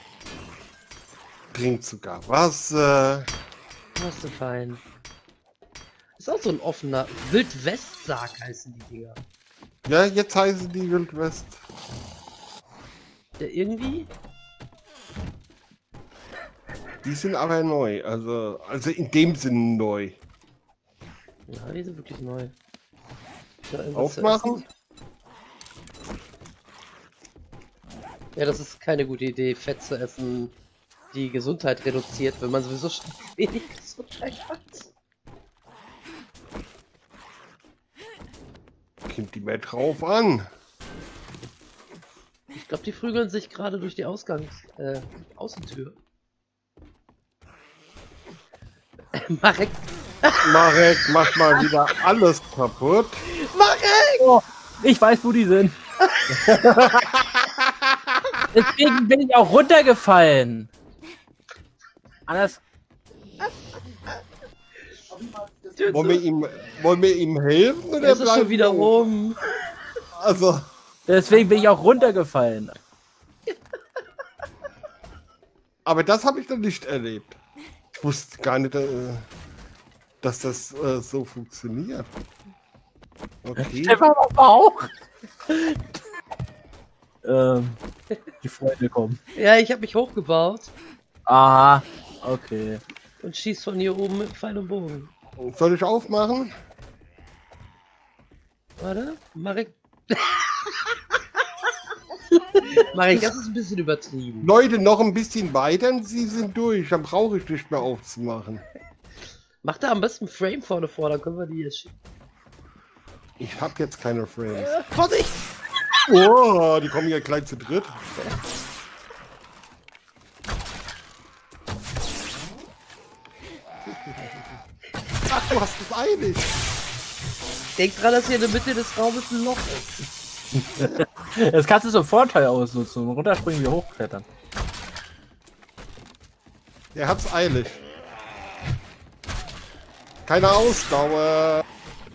Trinkt sogar Wasser. Hast du fein. Ist auch so ein offener Wildwest-Sarg heißen die Dinger. Ja, jetzt heißen die Wildwest. Ja, irgendwie? Die sind aber neu. Also in dem Sinne neu. Ja, die sind wirklich neu. Ist da irgendwas zu Aufmachen? essen? Ja, das ist keine gute Idee, Fett zu essen, die Gesundheit reduziert, wenn man sowieso schon wenig Gesundheit hat. Kommt die mehr drauf an. Ich glaube, die prügeln sich gerade durch die Außentür. Marek! Marek, mach mal wieder alles kaputt. Marek! Oh, ich weiß, wo die sind. Deswegen bin ich auch runtergefallen. Anders. Wollen wir ihm helfen oder Es ist schon bleiben wieder wir? rum. Also, Deswegen bin ich auch runtergefallen. aber das habe ich noch nicht erlebt. Ich wusste gar nicht, dass das so funktioniert. Okay. Stefan auch. Die Freunde kommen. Ja, ich habe mich hochgebaut Aha, okay. und schieß von hier oben mit Pfeil und Bogen. Soll ich aufmachen? Warte, Marek. Marek, das ist ein bisschen übertrieben. Leute, noch ein bisschen weiter und sie sind durch. Dann brauche ich nicht mehr aufzumachen. Mach da am besten ein Frame vorne vor, dann können wir die jetzt schicken. Ich habe jetzt keine Frames. Vorsicht! Oh, die kommen ja gleich zu dritt. Ach, du hast es eilig. Denk dran, dass hier in der Mitte des Raumes ein Loch ist. Das kannst du zum Vorteil ausnutzen und runterspringen wie hochklettern. Der hat's eilig. Keine Ausdauer.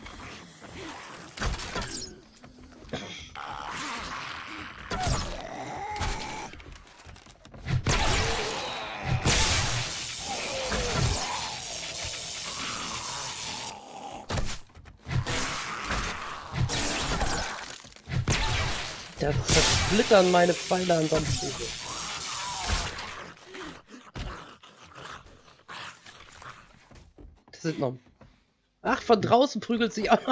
Da zersplittern meine Pfeile an Sandstücke. Das sind noch. Ach, von draußen prügelt sich auch.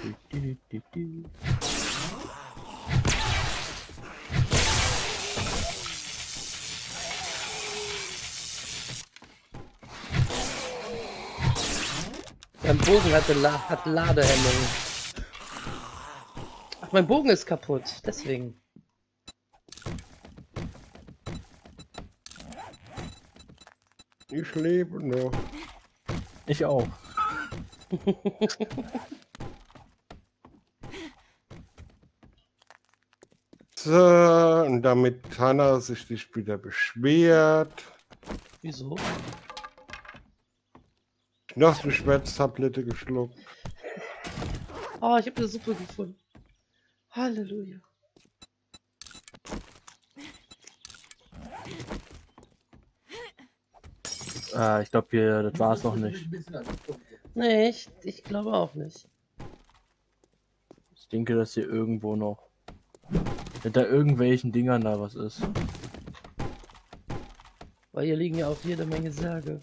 Mein Bogen hat Ladehemmung. Ach, mein Bogen ist kaputt, deswegen. Ich lebe noch. Ich auch. So, und damit Hanna sich nicht wieder beschwert. Wieso? Noch eine Schmerztablette geschluckt. Oh, ich habe eine Suppe gefunden. Halleluja. Ich glaube hier, das war es noch nicht. Nee, ich glaube auch nicht. Ich denke, dass hier irgendwo noch hinter irgendwelchen Dingern da was ist. Weil hier liegen ja auch jede Menge Särge.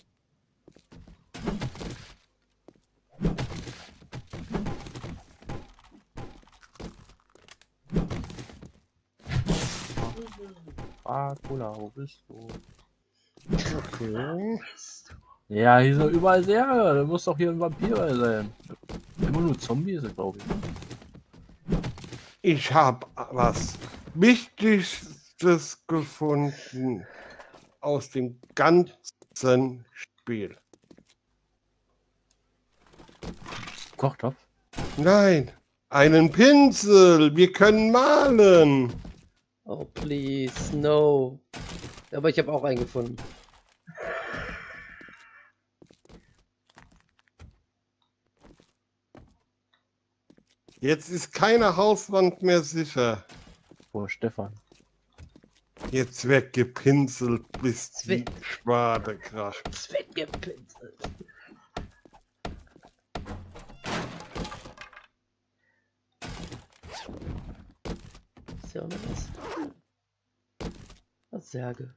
Cola, wo bist du? Okay. Ja, hier sind überall Särge. Da muss doch hier ein Vampir sein. Immer nur Zombies, glaube ich. Ich habe was Wichtigstes gefunden aus dem ganzen Spiel. Kochtopf? Nein, einen Pinsel. Wir können malen. Oh, please, no. Aber ich habe auch einen gefunden. Jetzt ist keine Hauswand mehr sicher. Wo ist Stefan? Jetzt wird gepinselt, bis die wird- Schwade kracht. Es wird gepinselt. Ist ja auch noch was. Was Särge.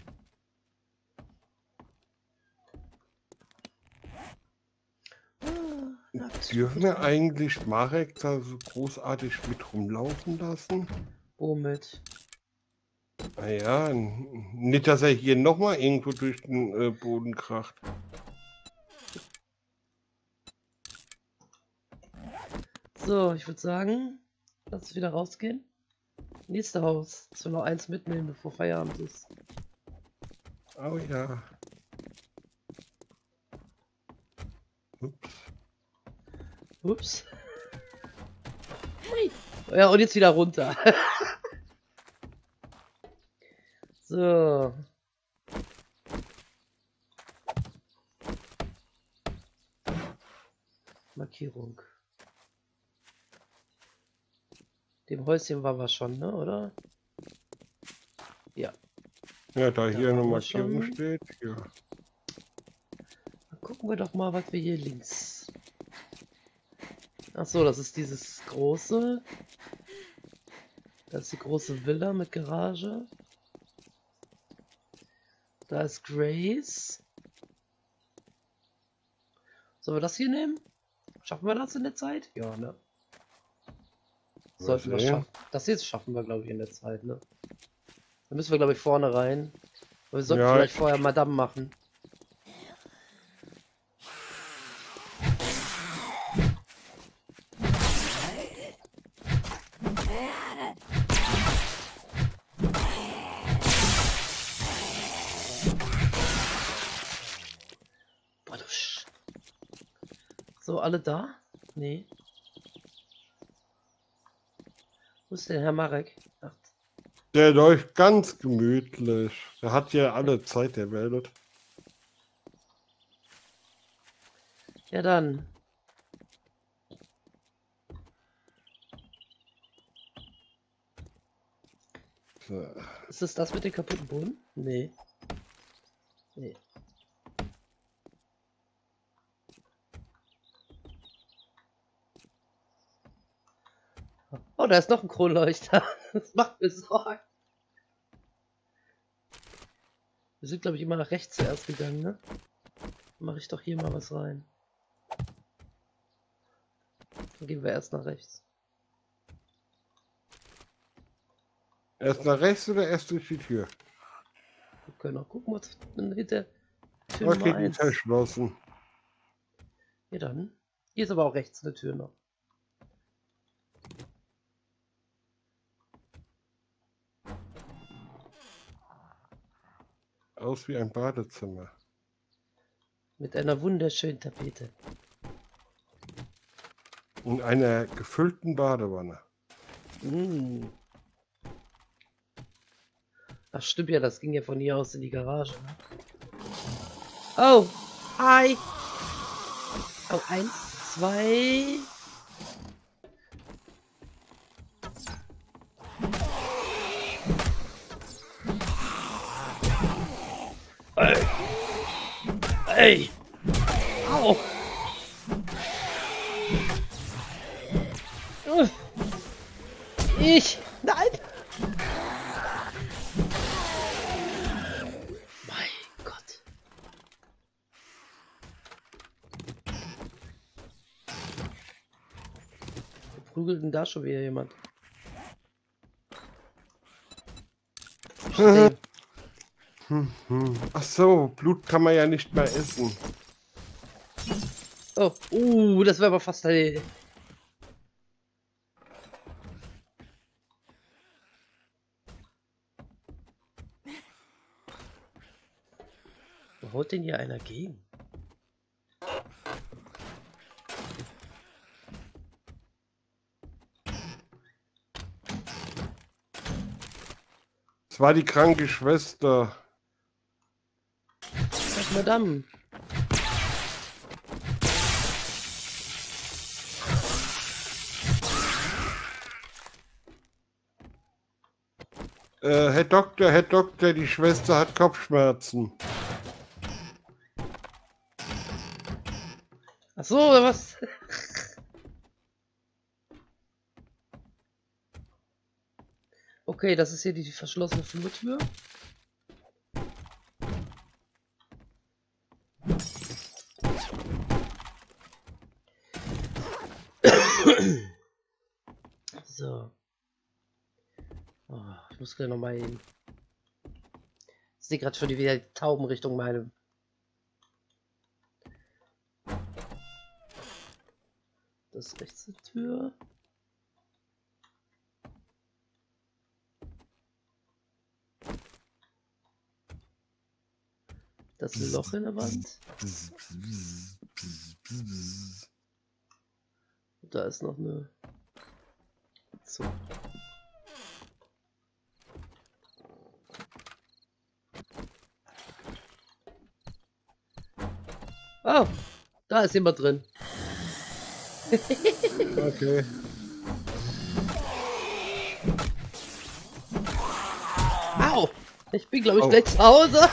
Dürfen wir eigentlich Marek da so großartig mit rumlaufen lassen? Womit? Naja, nicht, dass er hier nochmal irgendwo durch den Boden kracht. So, ich würde sagen, lass uns wieder rausgehen. Nächste Haus. Dass wir noch eins mitnehmen, bevor Feierabend ist. Oh ja. Ups. Ups. Hui. Ja, und jetzt wieder runter. So. Markierung. Dem Häuschen waren wir schon, ne, oder? Ja. Ja, da hier eine waren wir Markierung schon. steht. Ja. Dann gucken wir doch mal, was wir hier links. Ach so, das ist dieses große. Das ist die große Villa mit Garage. Da ist Grace. Sollen wir das hier nehmen? Schaffen wir das in der Zeit? Ja, ne? Sollten wir sehen. schaffen. Das hier schaffen wir, glaube ich, in der Zeit, ne? Dann müssen wir, glaube ich, vorne rein. Aber wir sollten Ja, vielleicht vorher Madame machen. Boah, du So, alle da? Nee. Wo ist denn Herr Marek? Ach, Der läuft ganz gemütlich. Der hat ja alle Zeit der Welt. ja dann. So. Ist es das mit dem kaputten Boden? Nee. Nee. Oh, da ist noch ein Kronleuchter. Das macht mir Sorgen. Wir sind, glaube ich, immer nach rechts zuerst gegangen, ne? Dann mache ich doch hier mal was rein. Dann gehen wir erst nach rechts. Erst nach rechts oder erst durch die Tür? Wir können auch gucken, was hinter Tür Okay, Nummer die 1. verschlossen. Ja dann. Hier ist aber auch rechts eine Tür noch. Aus wie ein Badezimmer. Mit einer wunderschönen Tapete. In einer gefüllten Badewanne. Ach stimmt ja, das ging ja von hier aus in die Garage. Ne? Oh, hi. Oh, 1, 2. Ey. Au. Nein. Mein Gott. Wo prügelt denn da schon wieder jemand? Stehen. Ach so, Blut kann man ja nicht mehr essen. Oh, das wäre aber fast erledigt. Wo haut denn hier einer gegen? Es war die kranke Schwester. Sag Madame. Herr Doktor, die Schwester hat Kopfschmerzen. Ach so, oder was? Okay, das ist hier die verschlossene Flurtür. So. Oh, ich muss gleich noch mal hin. Ich sehe gerade schon wieder die Tauben Richtung meinem. Das ist rechts die Tür. Das ist ein Loch in der Wand. Da ist noch eine. So. Oh, da ist jemand drin. Okay. Au! Ich bin, glaube ich, gleich zu Hause.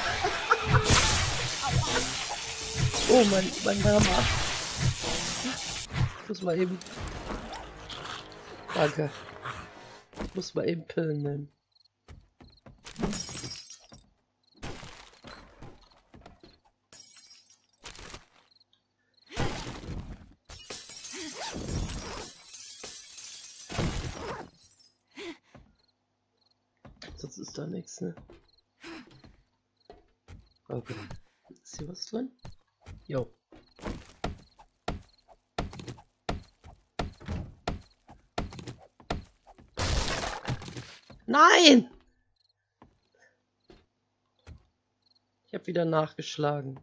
Oh, mein Hammer. Ich muss mal eben. Danke. Ich muss mal eben Pillen nehmen. Sonst ist da nichts, ne? Okay. Ist hier was drin? Jo. Nein! Ich habe wieder nachgeschlagen.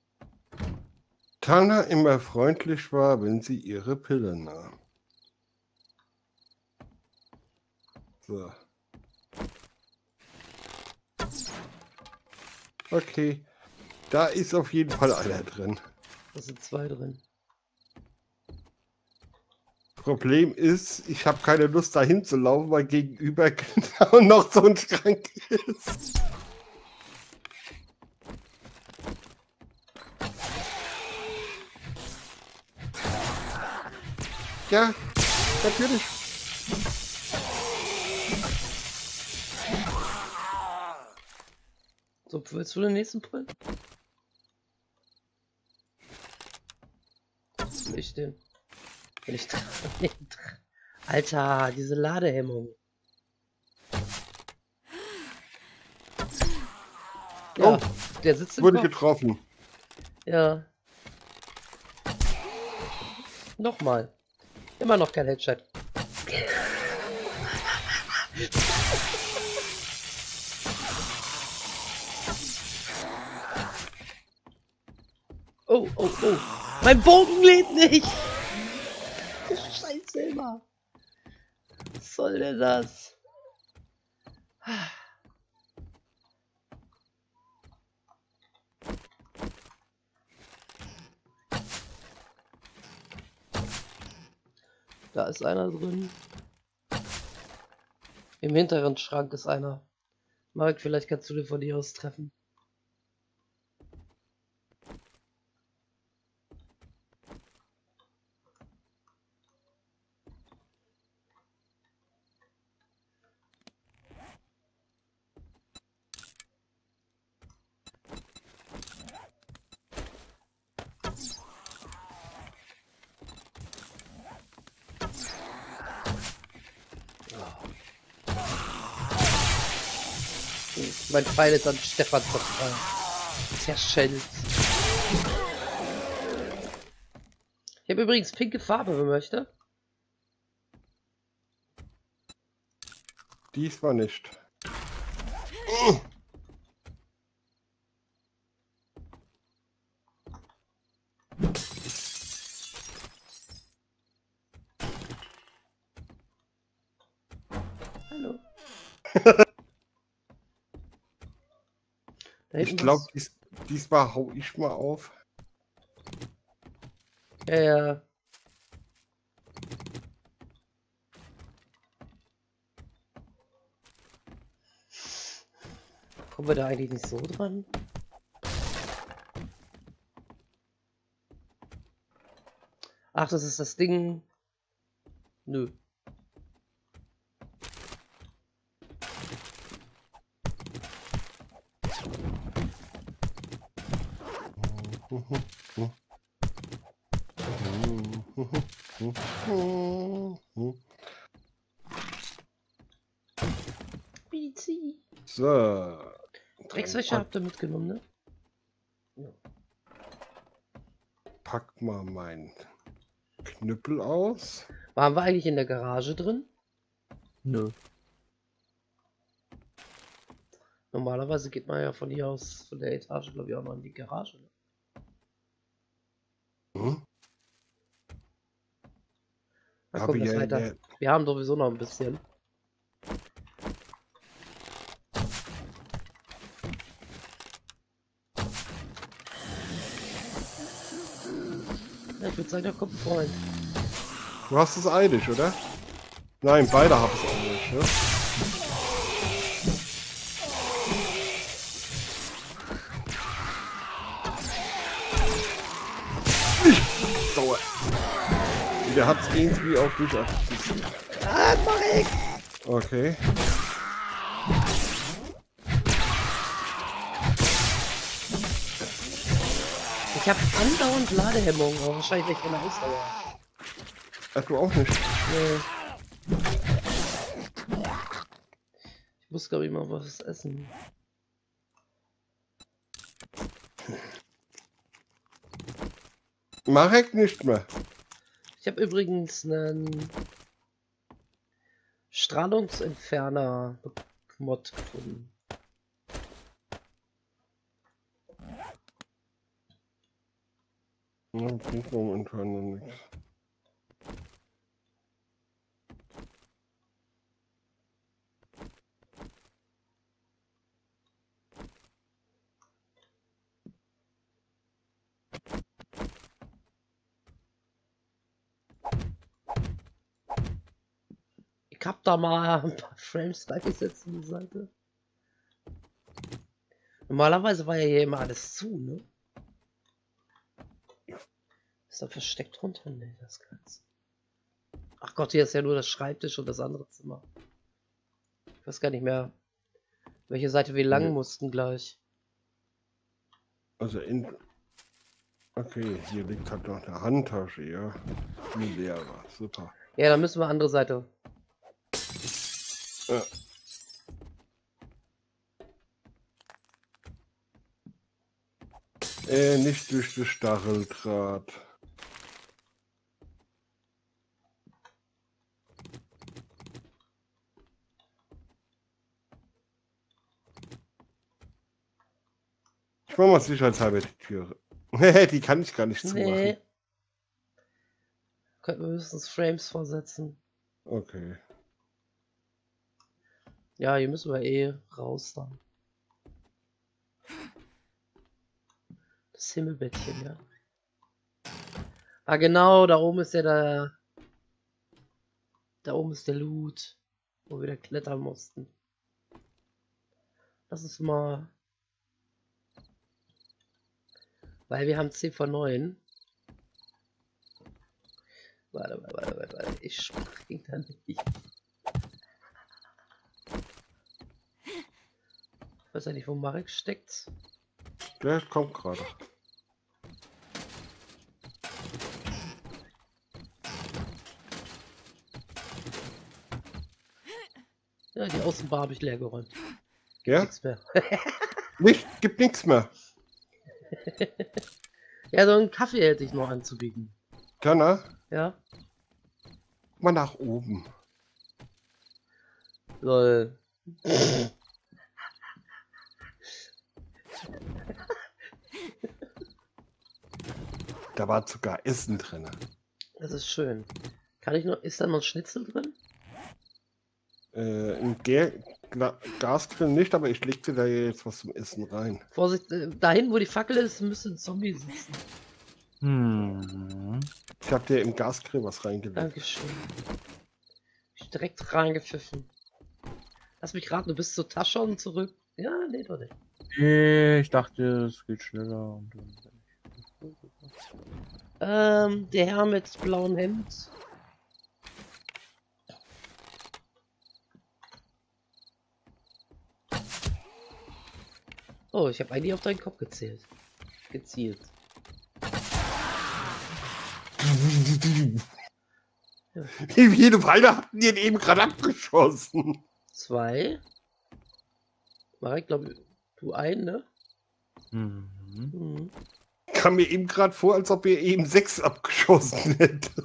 Tana immer freundlich war, wenn sie ihre Pille nahm. So. Okay. Da ist auf jeden Fall einer drin. Da sind 2 drin. Problem ist, ich habe keine Lust dahin zu laufen, weil gegenüber genau noch so ein Schrank ist. Ja, natürlich. So, willst du den nächsten Brill? Was will ich denn? Wenn ich Alter, diese Ladehemmung. Ja, der sitzt im Wurde Kopf. getroffen. Ja. Nochmal. Immer noch kein Headshot. Oh, oh, oh. Mein Bogen lädt nicht. Scheiße immer. Was soll denn das? Da ist einer drin. Im hinteren Schrank ist einer. Marek, vielleicht kannst du den von dir aus treffen. Mein Pfeil ist an Stefan zerfallen. Zerschellt. Ich habe übrigens pinke Farbe, wer möchte. Diesmal nicht. Hallo. Da Ich hinten glaube, was- diesmal hau ich mal auf. Ja, ja. Kommen wir da eigentlich nicht so dran? Ach, das ist das Ding. Nö. Bizi. So. Dreckswäsche habt ihr mitgenommen, ne? Ja. Pack mal meinen Knüppel aus. Waren wir eigentlich in der Garage drin? Nö. Normalerweise geht man ja von hier aus, von der Etage, glaube ich, auch noch in die Garage. Ne? Hm? Na Hab komm, ich das ja weiter. in Wir haben sowieso noch ein bisschen. Ja, ich würde sagen, da kommt ein Freund. Du hast es eilig, oder? Nein, beide haben es eilig, ne? Sauer. Der hat es irgendwie auf dich abgeschlossen. Ah, Marek! Okay. Ich habe andauernd Ladehemmungen, aber wahrscheinlich nicht von der Ausdauer. Ach, du auch nicht. Nee. Ich muss, glaube ich, mal was essen. Marek nicht mehr. Ich habe übrigens einen Strahlungsentferner Mod gefunden. Ja, bringt momentan noch nichts. Ich hab da mal ein paar Frames reingesetzt in die Seite. Normalerweise war ja hier immer alles zu, ne? Ist da versteckt drunter? Ne, das kann's. Ach Gott, hier ist ja nur das Schreibtisch und das andere Zimmer. Ich weiß gar nicht mehr, welche Seite wir lang Nee. mussten gleich. Also Okay, hier liegt halt noch eine Handtasche, ja. Die leere, super. Ja, dann müssen wir andere Seite. Ja. Nicht durch das Stacheldraht. Ich mach mal sicherheitshalber die Türe. Die kann ich gar nicht zumachen. Nee. Könnten wir höchstens Frames vorsetzen. Okay. Ja, hier müssen wir eh raus dann. Das Himmelbettchen, ja. Ah, genau, da oben ist ja der. Da oben ist der Loot, wo wir da klettern mussten. Lass uns mal. Weil wir haben 10 von 9. Warte. Ich spring da nicht. Ich weiß ja nicht, wo Marek steckt. Der kommt gerade. Ja, die Außenbar habe ich leer geräumt. Ja? Nichts mehr. Gibt nichts mehr. Ja, so einen Kaffee hätte ich noch anzubieten. Tanner, Ja? mal nach oben. Lol. Da war sogar Essen drin. Das ist schön. Kann ich noch. Ist da noch Schnitzel drin? Im Gasgrill nicht, aber ich leg dir da jetzt was zum Essen rein. Vorsicht, dahin, wo die Fackel ist, müsste ein Zombie sitzen. Ich hab dir im Gasgrill was reingelegt. Dankeschön. Ich direkt reingepfiffen. Lass mich raten, du bist zur Tasche und zurück. Ja, nee, doch nicht. Ich dachte, es geht schneller. Der Herr mit blauem Hemd. Oh, ich habe eigentlich auf deinen Kopf gezählt. Gezielt. Wie viele Pfeile hatten die denn eben gerade abgeschossen? 2. Marek, glaube du ein, ne? Kam mir eben gerade vor, als ob ihr eben 6 abgeschossen hättet.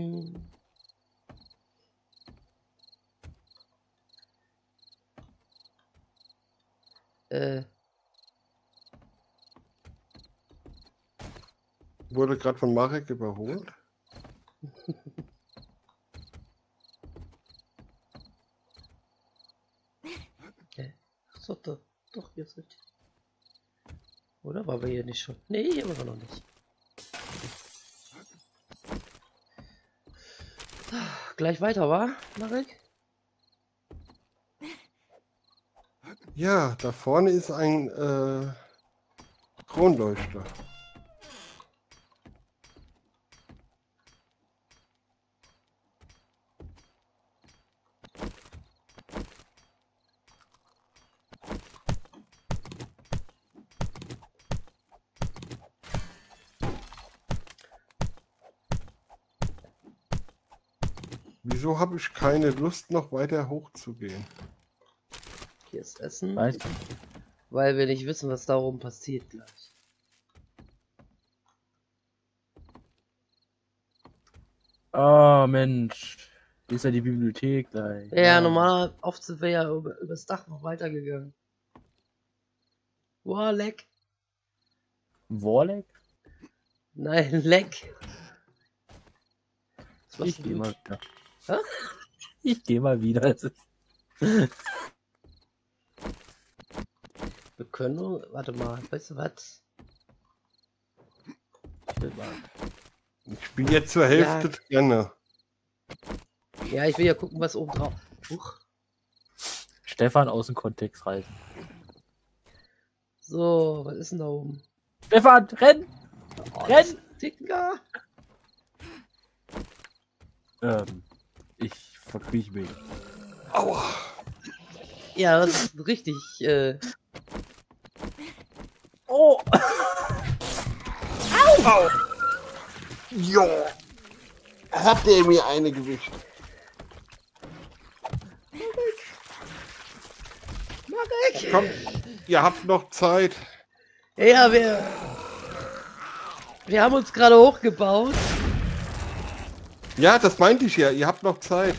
Wurde gerade von Marek überholt. Okay. So, doch, hier sind die. Oder war wir hier nicht schon? Nee, hier waren wir noch nicht. Gleich weiter, wa, Marek? Ja, da vorne ist ein Kronleuchter. Wieso habe ich keine Lust, noch weiter hochzugehen? Hier ist Essen. Weißt du? Weil wir nicht wissen, was da oben passiert gleich. Ah, Mensch. Hier ist ja die Bibliothek gleich. Ja, normal, oft sind wir ja übers Dach noch weitergegangen. Wow, leck. Warleck? Nein, leck. Was Ich gehe mal wieder. Hä? Ich gehe mal wieder. Wir können nur, warte mal, weißt du was? Ich bin jetzt zur Hälfte drin. Ja, ich will ja gucken, was oben drauf. Huch. Stefan aus dem Kontext reißen. So, was ist denn da oben? Stefan, renn! Oh, Renn! Dicker. Ich verkriech mich. Aua! Ja, das ist richtig. Oh! Au! Jo! Hat der mir eine gewischt. Marek! Komm, ihr habt noch Zeit. Ja, wir haben uns gerade hochgebaut. Ja, das meinte ich ja. Ihr habt noch Zeit.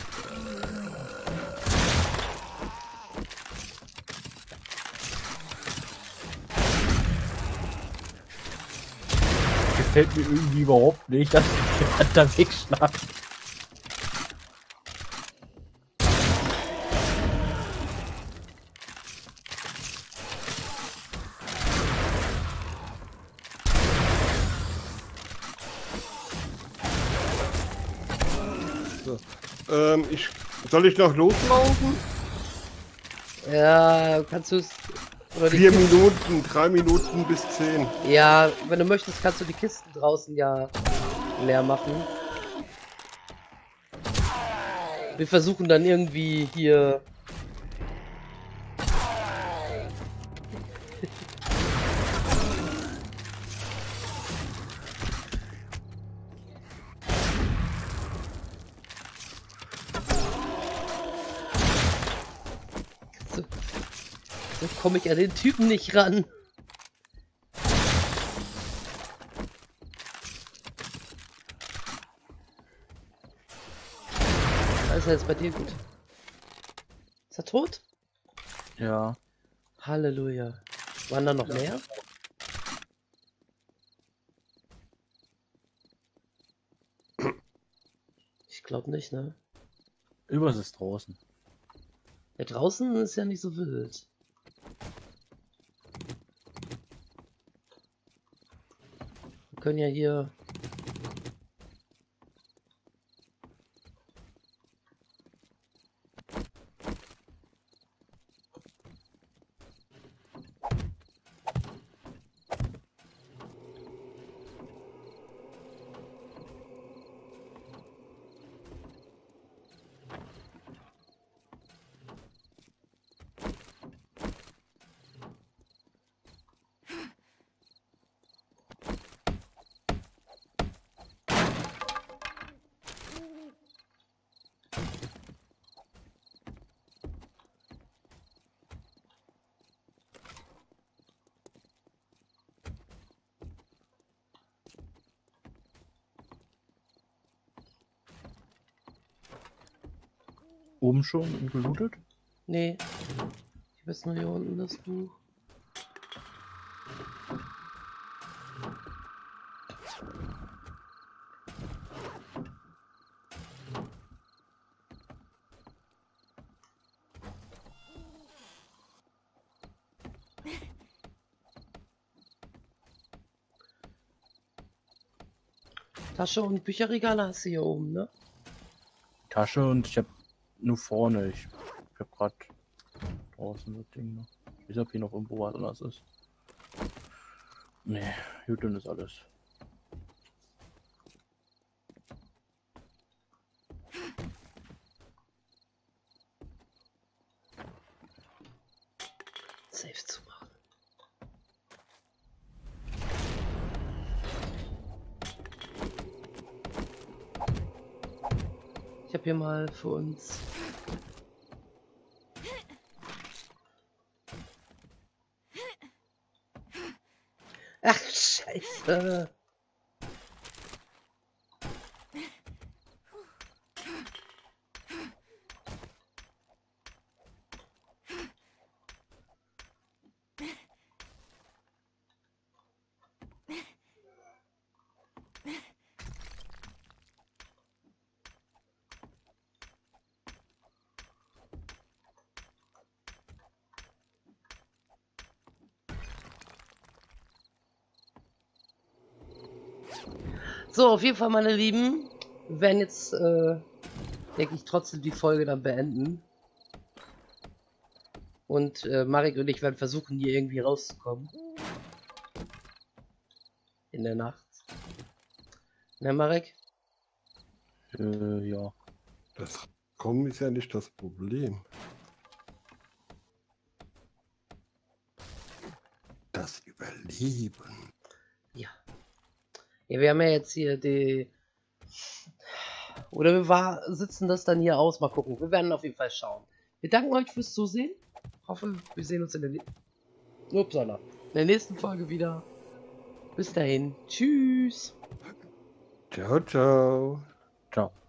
Gefällt mir irgendwie überhaupt nicht, dass ich da wegschlag. So. Soll ich noch loslaufen? Ja, kannst du es. 4 Minuten, 3 Minuten bis 10. Ja, wenn du möchtest, kannst du die Kisten draußen ja leer machen. Wir versuchen dann irgendwie hier. So komme ich an den Typen nicht ran. Alles ist bei dir gut. Ist er tot? Ja. Halleluja. Waren da noch mehr? Ich glaube nicht, ne? Übers ist draußen. Ja, draußen ist ja nicht so wild. Wir können ja hier. Oben schon gelootet? Nee. Ich weiß nur hier unten das Buch. Tasche und Bücherregale hast du hier oben, ne? Tasche und ich hab nur vorne. Ich hab grad draußen das Ding noch. Ich weiß, ob hier noch irgendwo was anderes ist. Nee, gut, dann ist alles. Safe zu machen. Ich habe hier mal für uns. Ach, Scheiße. So, auf jeden Fall, meine Lieben, wir werden jetzt, denke ich, trotzdem die Folge dann beenden. Und Marek und ich werden versuchen, hier irgendwie rauszukommen. In der Nacht. Ne, Marek? Ja. Das Kommen ist ja nicht das Problem. Das Überleben. Ja. Ja, wir haben ja jetzt hier die... Oder sitzen das dann hier aus, mal gucken. Wir werden auf jeden Fall schauen. Wir danken euch fürs Zusehen. Hoffe, wir sehen uns in der nächsten Folge wieder. Bis dahin. Tschüss. Ciao, ciao. Ciao.